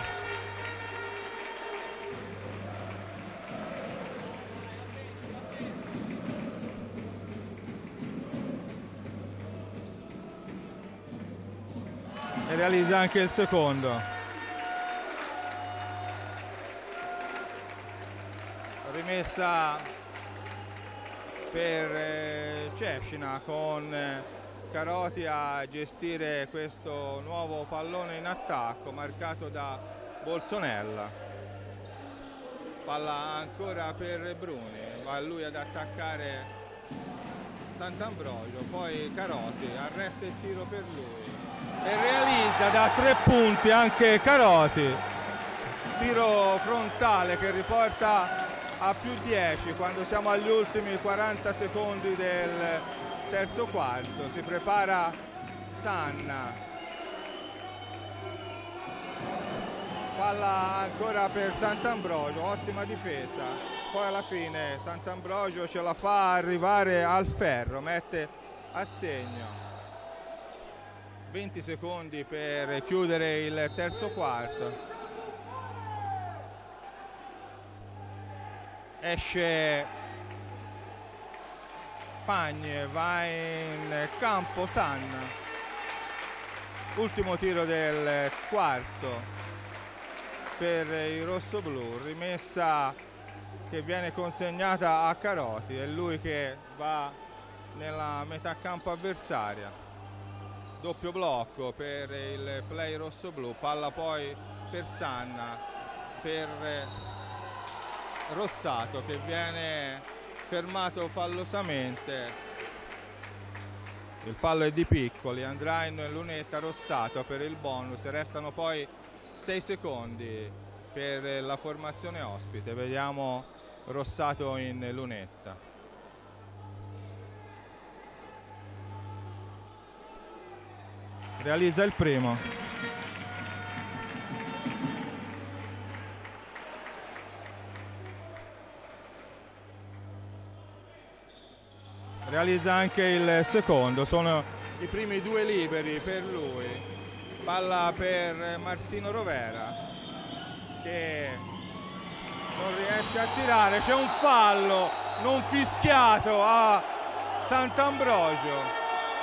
Speaker 1: E realizza anche il secondo. Rimessa per eh, Cecina con eh, Caroti a gestire questo nuovo pallone in attacco marcato da Bolsonella. Palla ancora per Bruni, va lui ad attaccare Sant'Ambrogio, poi Caroti, arresta il tiro per lui e realizza da tre punti anche Caroti. Tiro frontale che riporta a più dieci quando siamo agli ultimi quaranta secondi del terzo quarto. Si prepara Sanna, palla ancora per Sant'Ambrogio, ottima difesa, poi alla fine Sant'Ambrogio ce la fa arrivare al ferro, mette a segno. Venti secondi per chiudere il terzo quarto. Esce Pagni, va in campo Sanna. Ultimo tiro del quarto per i rossoblù, rimessa che viene consegnata a Caroti, è lui che va nella metà campo avversaria. Doppio blocco per il play rossoblù, palla poi per Sanna, per Rossato che viene fermato fallosamente. Il fallo è di Piccoli, andrà in lunetta Rossato per il bonus, restano poi sei secondi per la formazione ospite. Vediamo Rossato in lunetta. Realizza il primo. Realizza anche il secondo, sono i primi due liberi per lui. Palla per Martino Rovera che non riesce a tirare, c'è un fallo non fischiato a Sant'Ambrogio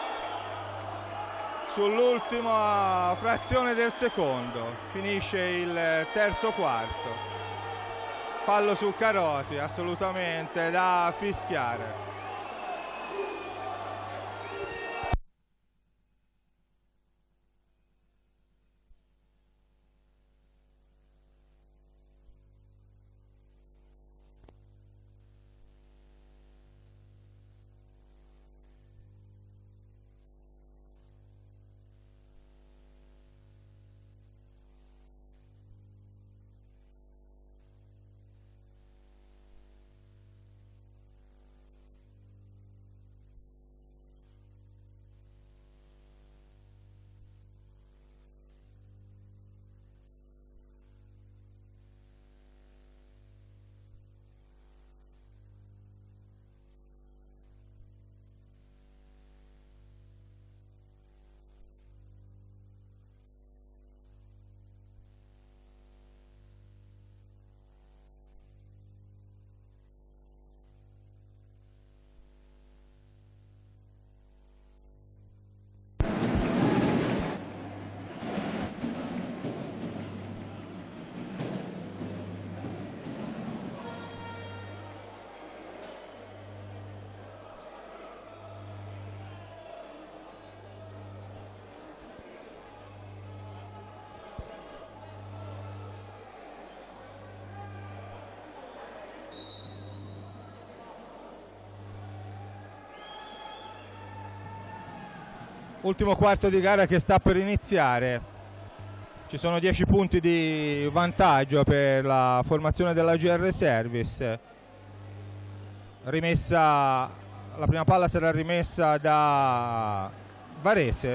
Speaker 1: sull'ultima frazione del secondo. Finisce il terzo quarto. Fallo su Caroti, assolutamente da fischiare. Ultimo quarto di gara che sta per iniziare. Ci sono dieci punti di vantaggio per la formazione della G R Service. Rimessa, la prima palla sarà rimessa da Varese.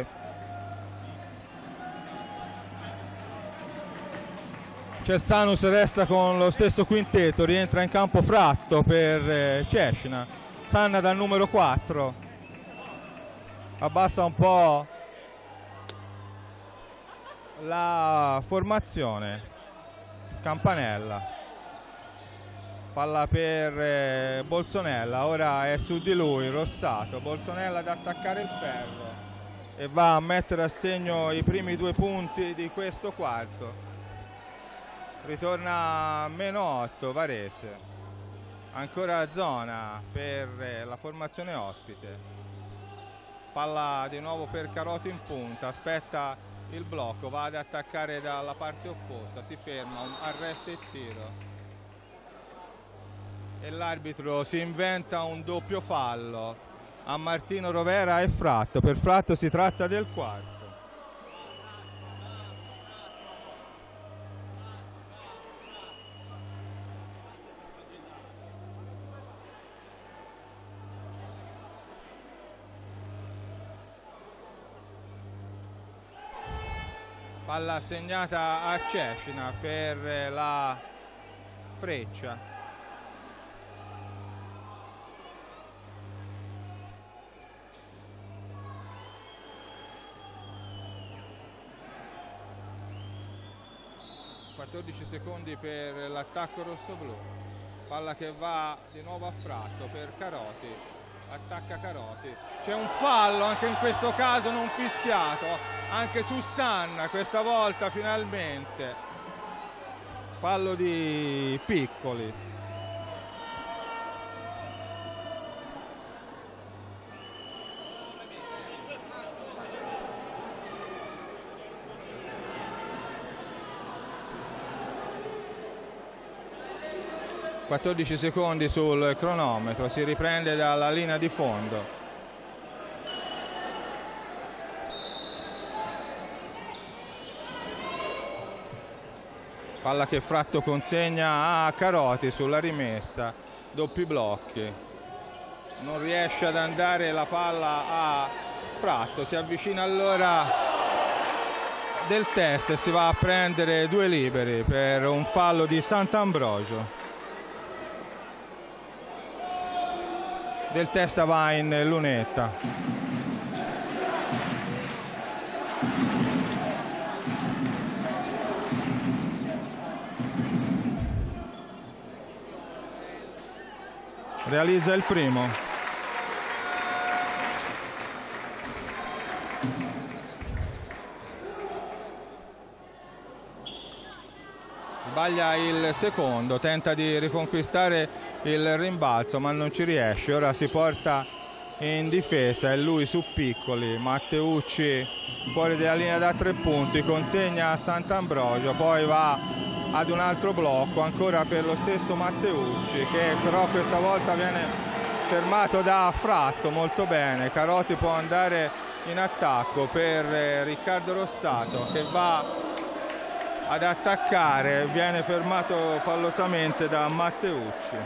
Speaker 1: Celsanus resta con lo stesso quintetto, rientra in campo Fratto per Cesena. Sanna dal numero quattro. Abbassa un po' la formazione. Campanella, palla per eh, Bolsonella, ora è su di lui Rossato. Bolsonella ad attaccare il ferro e va a mettere a segno i primi due punti di questo quarto. Ritorna a meno otto Varese, ancora zona per eh, la formazione ospite. Palla di nuovo per Caroti in punta, aspetta il blocco, va ad attaccare dalla parte opposta, si ferma, un arresto e tiro. E l'arbitro si inventa un doppio fallo a Martino Rovera e Fratto. Per Fratto si tratta del quarto. Palla segnata a Cesena per la Freccia. quattordici secondi per l'attacco rossoblu. Palla che va di nuovo a Fratto per Caroti. Attacca Caroti. C'è un fallo anche in questo caso non fischiato. Anche su Sanna questa volta finalmente. Fallo di Piccoli. quattordici secondi sul cronometro, si riprende dalla linea di fondo. Palla che Fratto consegna a Caroti sulla rimessa, doppi blocchi, non riesce ad andare la palla a Fratto, si avvicina allora Del Testa e si va a prendere due liberi per un fallo di Sant'Ambrogio. Del Testa va in lunetta. Realizza il primo. Sbaglia il secondo, tenta di riconquistare il rimbalzo ma non ci riesce. Ora si porta in difesa, è lui su Piccoli. Matteucci fuori dalla linea da tre punti, consegna a Sant'Ambrogio, poi va ad un altro blocco ancora per lo stesso Matteucci, che però questa volta viene fermato da Fratto. Molto bene, Caroti può andare in attacco per Riccardo Rossato che va ad attaccare, viene fermato fallosamente da Matteucci.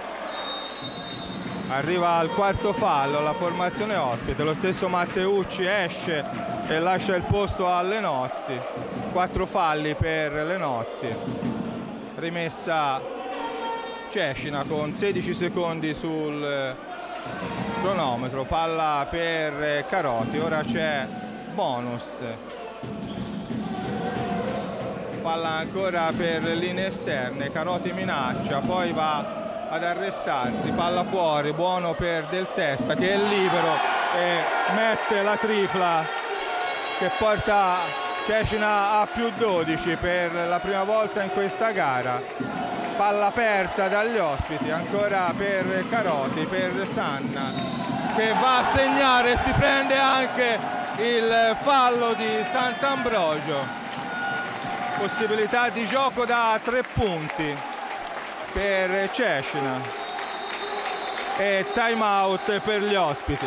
Speaker 1: Arriva al quarto fallo la formazione ospite, lo stesso Matteucci esce e lascia il posto a Lenotti. Quattro falli per Lenotti. Rimessa Cescina con sedici secondi sul cronometro, palla per Caroti, ora c'è bonus. Palla ancora per le linee esterne, Caroti minaccia, poi va ad arrestarsi, palla fuori, buono per Del Testa che è libero e mette la tripla che porta Cescina a più dodici per la prima volta in questa gara. Palla persa dagli ospiti, ancora per Caroti, per Sanna che va a segnare, si prende anche il fallo di Sant'Ambrogio. Possibilità di gioco da tre punti per Cescina e time out per gli ospiti.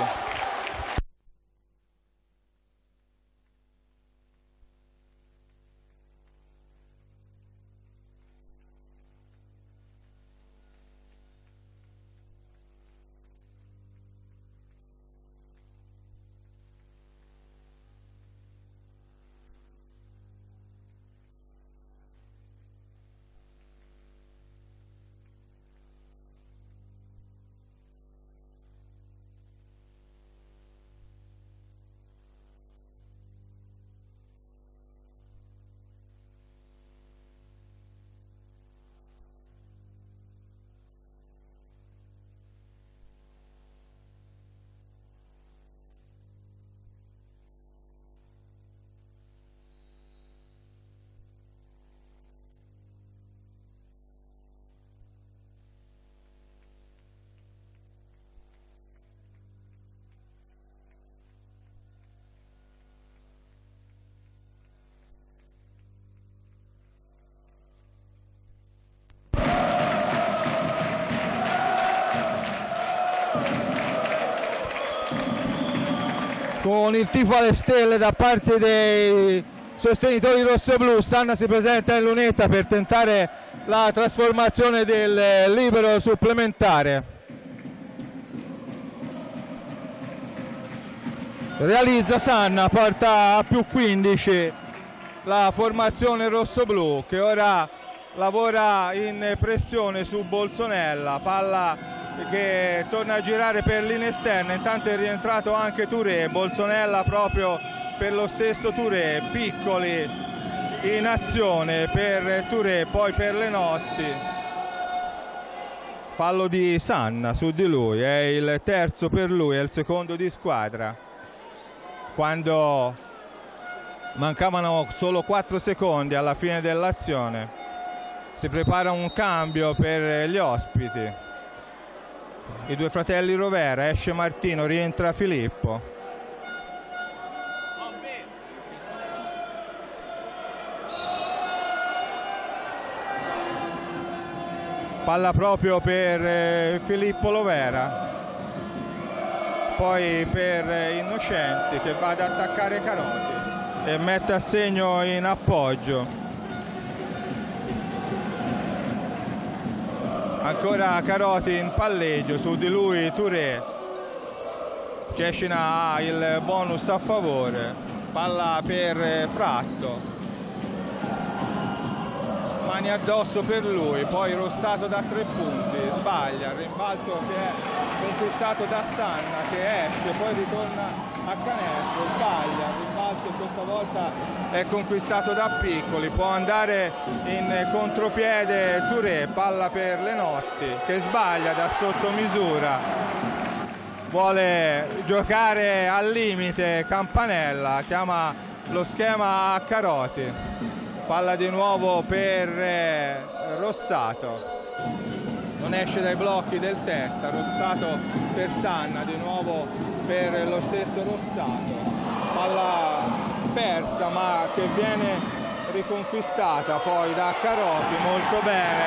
Speaker 1: Con il tifo alle stelle da parte dei sostenitori rossoblu, Sanna si presenta in lunetta per tentare la trasformazione del libero supplementare. Realizza Sanna, porta a più quindici la formazione rossoblu che ora lavora in pressione su Bolsonella. Palla che torna a girare per linee esterne, intanto è rientrato anche Touré. Bolsonella proprio per lo stesso Touré, Piccoli in azione per Touré, poi per Lenotti. Fallo di Sanna su di lui, è il terzo per lui, è il secondo di squadra. Quando mancavano solo quattro secondi alla fine dell'azione si prepara un cambio per gli ospiti. I due fratelli Rovera, esce Martino, rientra Filippo. palla proprio per eh, Filippo Lovera, poi per eh, Innocenti che va ad attaccare Caroti e mette a segno in appoggio. Ancora Caroti in palleggio, su di lui Touré. Cescina ha il bonus a favore, palla per Fratto, mani addosso per lui, poi Rossato da tre punti, sbaglia, il rimbalzo che è conquistato da Sanna che esce, poi ritorna a canestro, sbaglia, il rimbalzo questa volta è conquistato da Piccoli, può andare in contropiede Touré, palla per Lenotti che sbaglia da sottomisura. Vuole giocare al limite Campanella, chiama lo schema a Caroti, palla di nuovo per eh, Rossato, non esce dai blocchi del Testa, Rossato per Sanna, di nuovo per lo stesso Rossato, palla persa ma che viene riconquistata poi da Caroti, molto bene,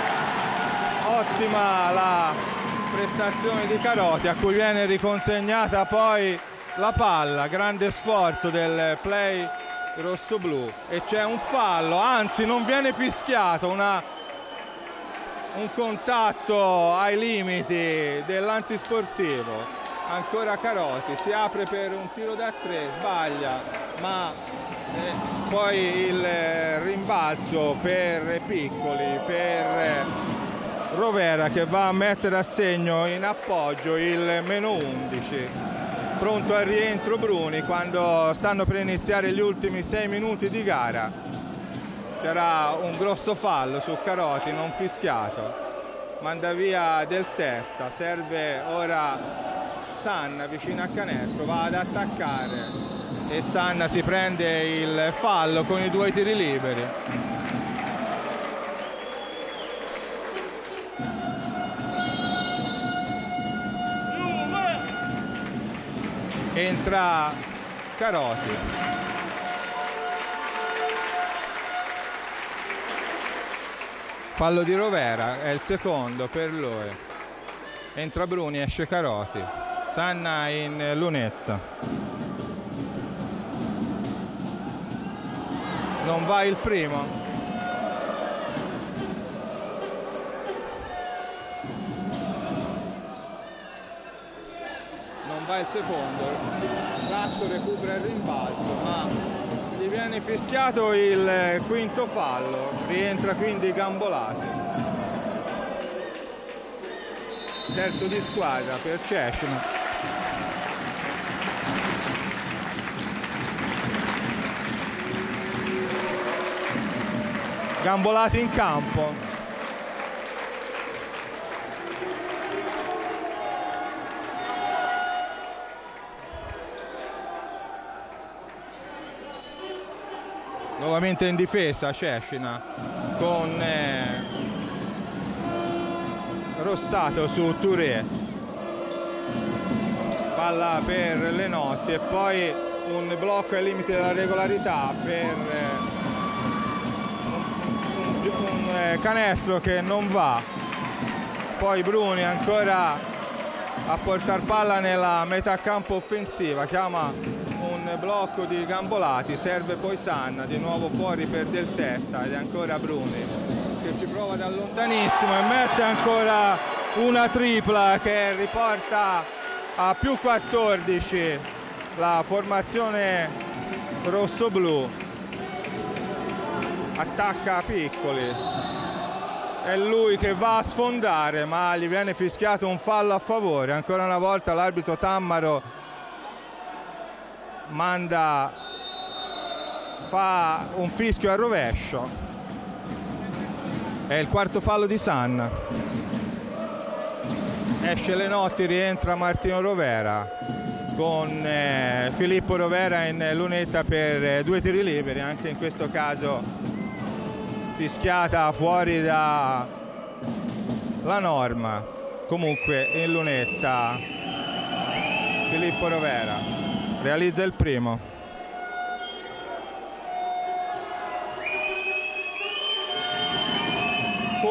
Speaker 1: ottima la prestazione di Caroti a cui viene riconsegnata poi la palla, grande sforzo del play rossoblu e c'è un fallo, anzi non viene fischiato, una, un contatto ai limiti dell'antisportivo. Ancora Caroti, si apre per un tiro da tre, sbaglia, ma eh, poi il rimbalzo per Piccoli, per Rovera che va a mettere a segno in appoggio il meno undici. Pronto al rientro Bruni quando stanno per iniziare gli ultimi sei minuti di gara. C'era un grosso fallo su Caroti non fischiato, manda via del Testa, serve ora Sanna vicino a canestro, va ad attaccare e Sanna si prende il fallo con i due tiri liberi. Entra Caroti, fallo di Rovera, è il secondo per lui, entra Bruni, esce Caroti, Sanna in lunetta, non va il primo, va il secondo, Fratto recupera il rimbalzo ma gli viene fischiato il quinto fallo, rientra quindi Gambolati, terzo di squadra per Cescina. Gambolati in campo, nuovamente in difesa Cescina con eh, Rossato su Touré, palla per Lenotti e poi un blocco ai limiti della regolarità per eh, un, un eh, canestro che non va, poi Bruni ancora a portar palla nella metà campo offensiva, chiama un blocco di Gambolati, serve poi Sanna, di nuovo fuori per del Testa ed è ancora Bruni che ci prova da lontanissimo e mette ancora una tripla che riporta a più quattordici la formazione rossoblu. Attacca Piccoli, è lui che va a sfondare ma gli viene fischiato un fallo a favore, ancora una volta l'arbitro Tammaro manda, fa un fischio a rovescio, è il quarto fallo di Sanna, esce Lenotti, rientra Martino Rovera con eh, Filippo Rovera in lunetta per eh, due tiri liberi, anche in questo caso fischiata fuori da la norma, comunque in lunetta Filippo Rovera realizza il primo.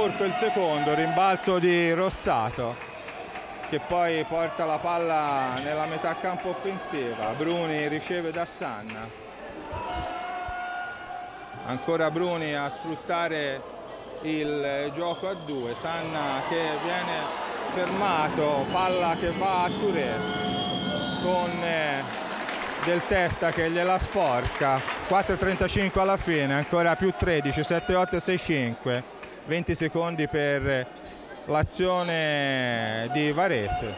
Speaker 1: corto il secondo, rimbalzo di Rossato che poi porta la palla nella metà campo offensiva. Bruni riceve da Sanna, ancora Bruni a sfruttare il gioco a due, Sanna che viene fermato, palla che va a Touré con eh, Del Testa che gliela sporca. Quattro e trentacinque alla fine, ancora più tredici, sette otto sei cinque, venti secondi per l'azione di Varese.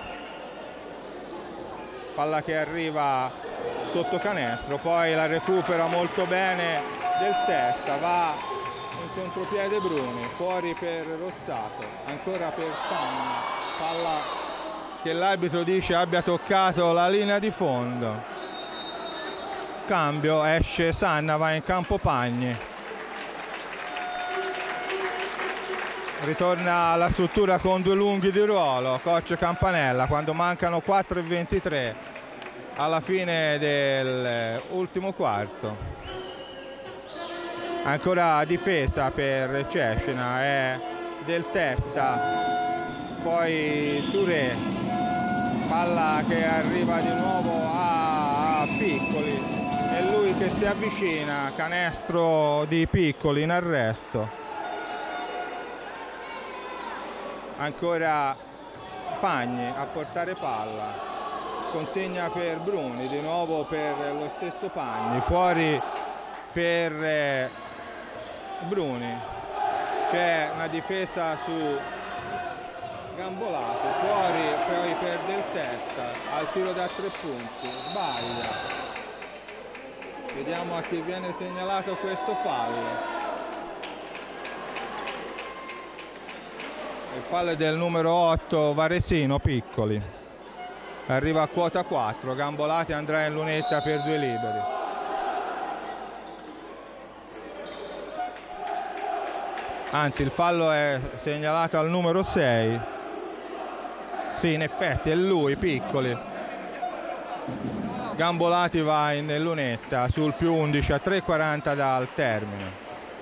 Speaker 1: Palla che arriva sotto canestro, poi la recupera molto bene Del Testa, va in contropiede Bruni, fuori per Rossato, ancora per Sanna, palla che l'arbitro dice abbia toccato la linea di fondo. Cambio, esce Sanna, va in campo Pagni. Ritorna alla struttura con due lunghi di ruolo, coach Campanella, quando mancano quattro e ventitré alla fine dell'ultimo quarto. Ancora difesa per Cecina, è Del Testa, poi Touré, palla che arriva di nuovo a, a Piccoli, è lui che si avvicina, canestro di Piccoli in arresto. Ancora Pagni a portare palla, consegna per Bruni, di nuovo per lo stesso Pagni, fuori per eh, Bruni, c'è una difesa su Gambolati, fuori poi per Del Testa, al tiro da tre punti, sbaglia. Vediamo a chi viene segnalato questo fallo. Il fallo è del numero otto Varesino Piccoli, arriva a quota quattro, Gambolati andrà in lunetta per due liberi. Anzi, il fallo è segnalato al numero sei, sì, in effetti è lui, Piccoli. Gambolati va in lunetta sul più undici a tre e quaranta dal termine.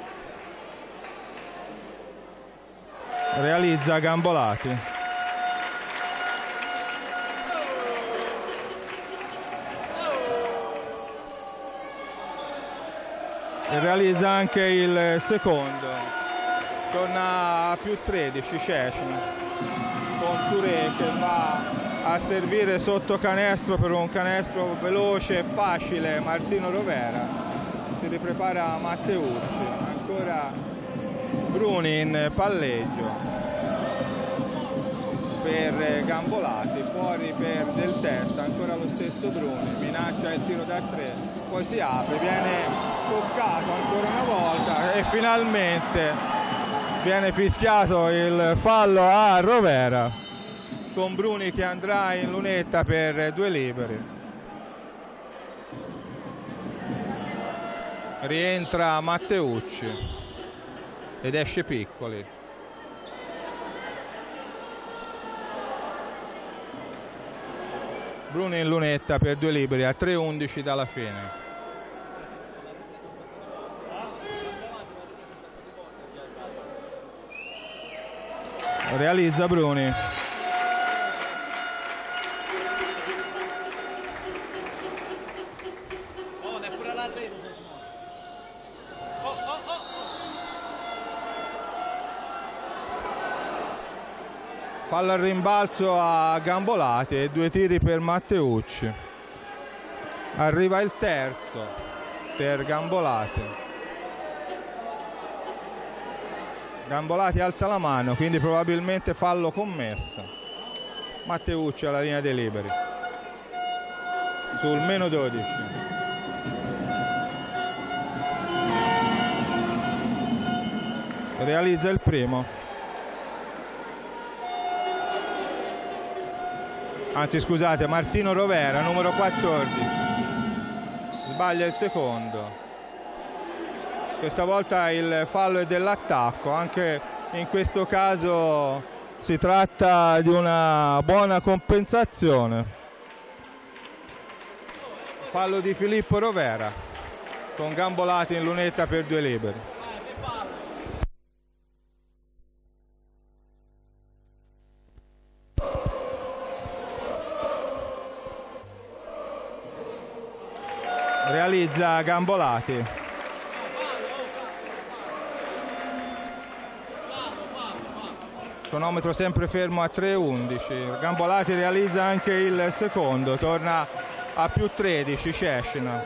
Speaker 1: Realizza Gambolati. E realizza anche il secondo. Torna a più tredici Cecina, con Touré che va a servire sotto canestro per un canestro veloce e facile. Martino Rovera, si riprepara Matteucci, ancora Bruni in palleggio per Gambolati, fuori per Del Testa, ancora lo stesso Bruni, minaccia il tiro da tre, poi si apre, viene toccato ancora una volta e finalmente viene fischiato il fallo a Rovera, con Bruni che andrà in lunetta per due liberi. Rientra Matteucci ed esce Piccoli. Bruni in lunetta per due liberi a tre undici dalla fine. Realizza Bruni. Fallo al rimbalzo a Gambolati e due tiri per Matteucci. Arriva il terzo per Gambolati. Gambolati alza la mano, quindi probabilmente fallo commesso. Matteucci alla linea dei liberi sul meno dodici. Realizza il primo. Anzi, scusate, Martino Rovera, numero quattordici, sbaglia il secondo. Questa volta il fallo è dell'attacco, anche in questo caso si tratta di una buona compensazione. Fallo di Filippo Rovera, con Gambolati in lunetta per due liberi. realizza Gambolati. Cronometro sempre fermo a tre undici. Gambolati realizza anche il secondo, torna a più tredici Cecina.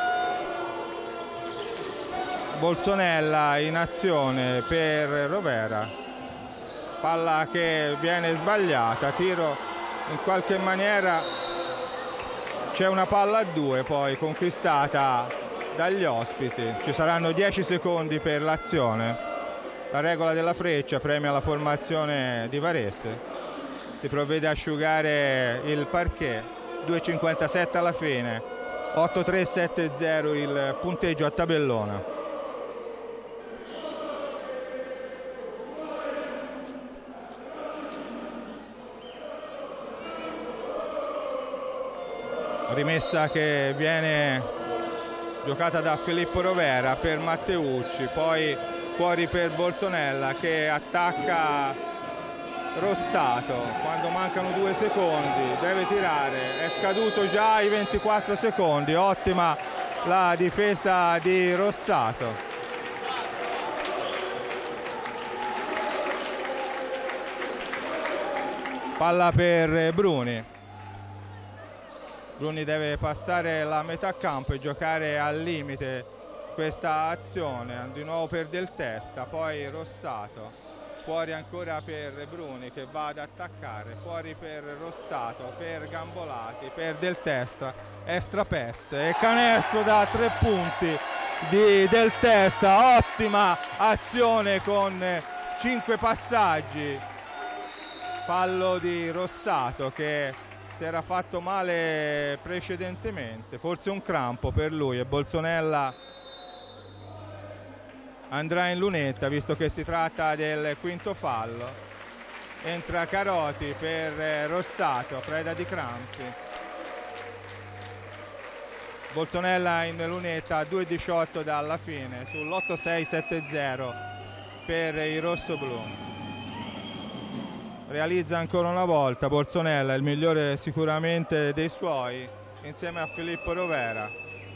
Speaker 1: Bolsonella in azione per Rovera, palla che viene sbagliata, tiro in qualche maniera, c'è una palla a due poi conquistata dagli ospiti. Ci saranno dieci secondi per l'azione. La regola della freccia premia la formazione di Varese. Si provvede a asciugare il parquet. due e cinquantasette alla fine, otto tre sette zero il punteggio a tabellona. Rimessa che viene giocata da Filippo Rovera per Matteucci, poi fuori per Bolsonella che attacca Rossato quando mancano due secondi, deve tirare, è scaduto già i ventiquattro secondi. Ottima la difesa di Rossato. Palla per Bruni. Bruni deve passare la metà campo e giocare al limite questa azione. Di nuovo per Del Testa, poi Rossato, fuori ancora per Bruni che va ad attaccare, fuori per Rossato, per Gambolati, per Del Testa, extra pass e canestro da tre punti di Del Testa. Ottima azione con cinque passaggi. Fallo di Rossato che si era fatto male precedentemente, forse un crampo per lui, e Bolsonella andrà in lunetta visto che si tratta del quinto fallo. Entra Caroti per Rossato, preda di crampi. Bolsonella in lunetta a due e diciotto dalla fine sull'otto sei sette zero per i rossoblù. Realizza ancora una volta Bolsonella, il migliore sicuramente dei suoi, insieme a Filippo Rovera.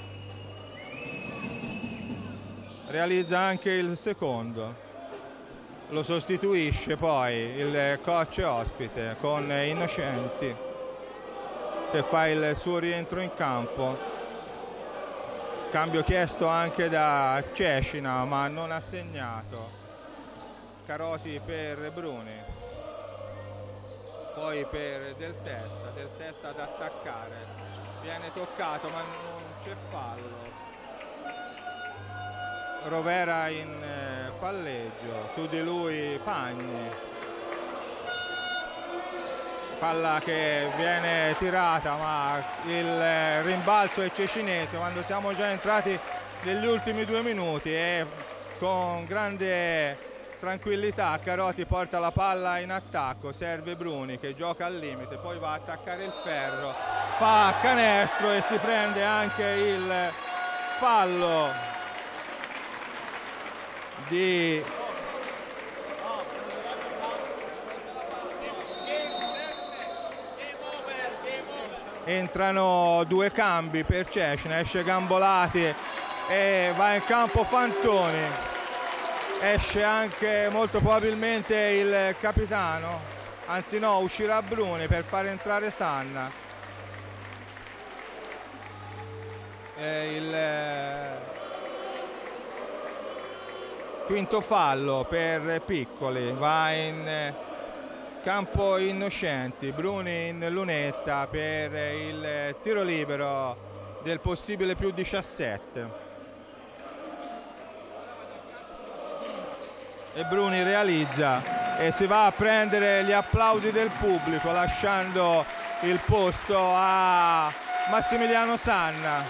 Speaker 1: Realizza anche il secondo, lo sostituisce poi il coach ospite con Innocenti che fa il suo rientro in campo. Cambio chiesto anche da Cecina ma non ha segnato. Caroti per Bruni, poi per Del Testa, Del Testa ad attaccare, viene toccato ma non c'è fallo. Rovera in palleggio, su di lui Pagni, palla che viene tirata ma il rimbalzo è cecinese quando siamo già entrati negli ultimi due minuti e con grande tranquillità Caroti porta la palla in attacco, serve Bruni che gioca al limite, poi va a attaccare il ferro, fa canestro e si prende anche il fallo di entrano due cambi per Cecina, esce Gambolati e va in campo Fantoni. Esce anche molto probabilmente il capitano, anzi no, uscirà Bruni per far entrare Sanna. E il quinto fallo per Piccoli, va in campo Innocenti, Bruni in lunetta per il tiro libero del possibile più diciassette. E Bruni realizza e si va a prendere gli applausi del pubblico lasciando il posto a Massimiliano Sanna.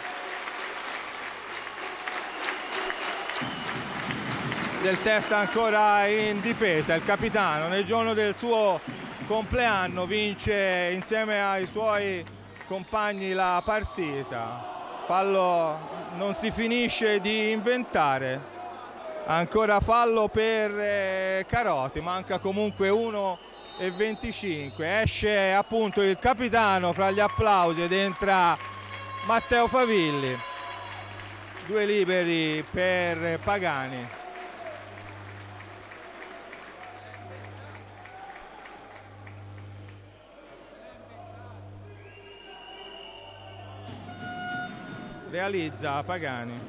Speaker 1: Del Testa ancora in difesa, il capitano nel giorno del suo compleanno vince insieme ai suoi compagni la partita. Fallo non si finisce di inventare. Ancora fallo per eh, Caroti, manca comunque uno e venticinque, esce appunto il capitano fra gli applausi ed entra Matteo Favilli. due liberi per Pagani. Realizza Pagani,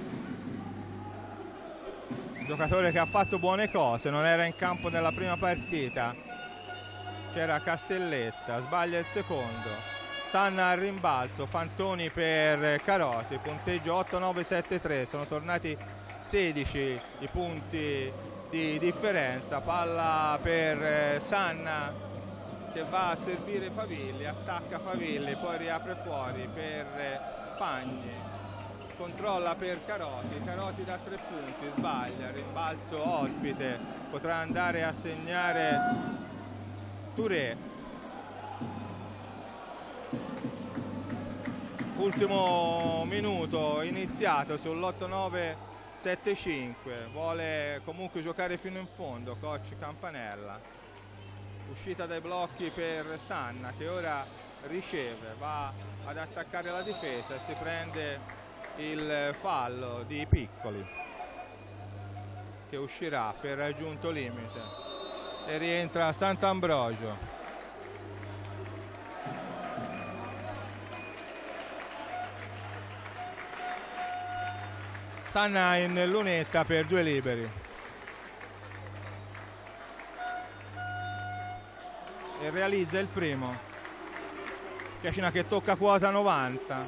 Speaker 1: giocatore che ha fatto buone cose, non era in campo nella prima partita, c'era Castelletta, sbaglia il secondo. Sanna al rimbalzo, Fantoni per Caroti, punteggio otto nove sette tre, sono tornati sedici i punti di differenza. Palla per Sanna che va a servire Favilli, attacca Favilli, poi riapre fuori per Pagni, controlla per Caroti, Caroti da tre punti, sbaglia, rimbalzo ospite, potrà andare a segnare Touré. Ultimo minuto iniziato sull'otto nove sette cinque, vuole comunque giocare fino in fondo coach Campanella. Uscita dai blocchi per Sanna che ora riceve, va ad attaccare la difesa e si prende il fallo di Piccoli che uscirà per raggiunto limite e rientra Sant'Ambrogio. Sanna in lunetta per due liberi e realizza il primo. Piacina che tocca quota novanta.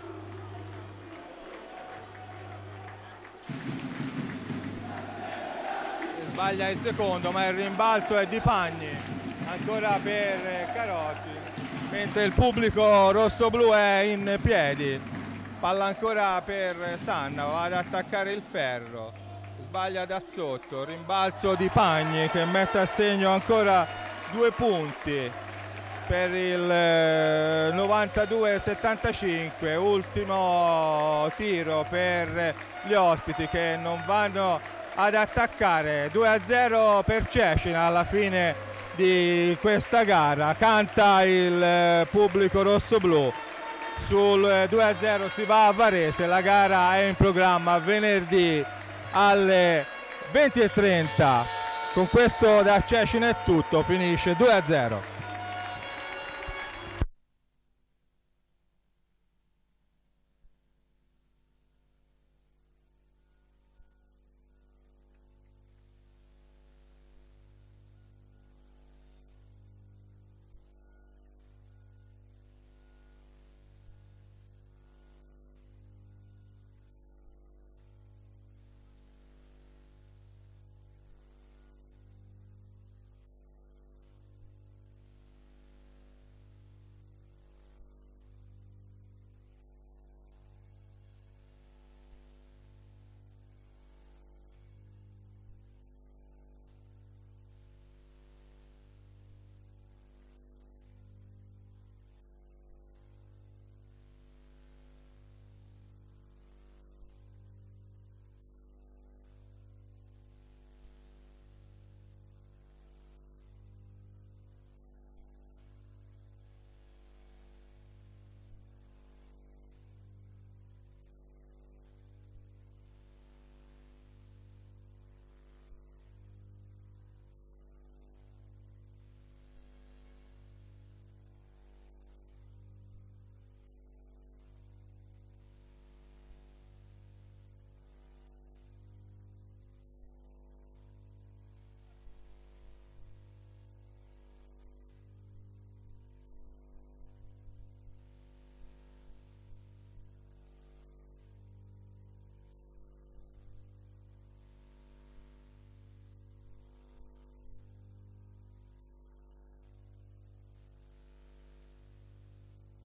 Speaker 1: Sbaglia il secondo, ma il rimbalzo è di Pagni, ancora per Caroti, mentre il pubblico rossoblu è in piedi. Palla ancora per Sanna, va ad attaccare il ferro, sbaglia da sotto, rimbalzo di Pagni che mette a segno ancora due punti per il novantadue settantacinque. Ultimo tiro per gli ospiti che non vanno ad attaccare. Due a zero per Cecina alla fine di questa gara, canta il pubblico rossoblu. Sul due a zero si va a Varese, la gara è in programma venerdì alle venti e trenta. Con questo da Cecina è tutto, finisce due a zero.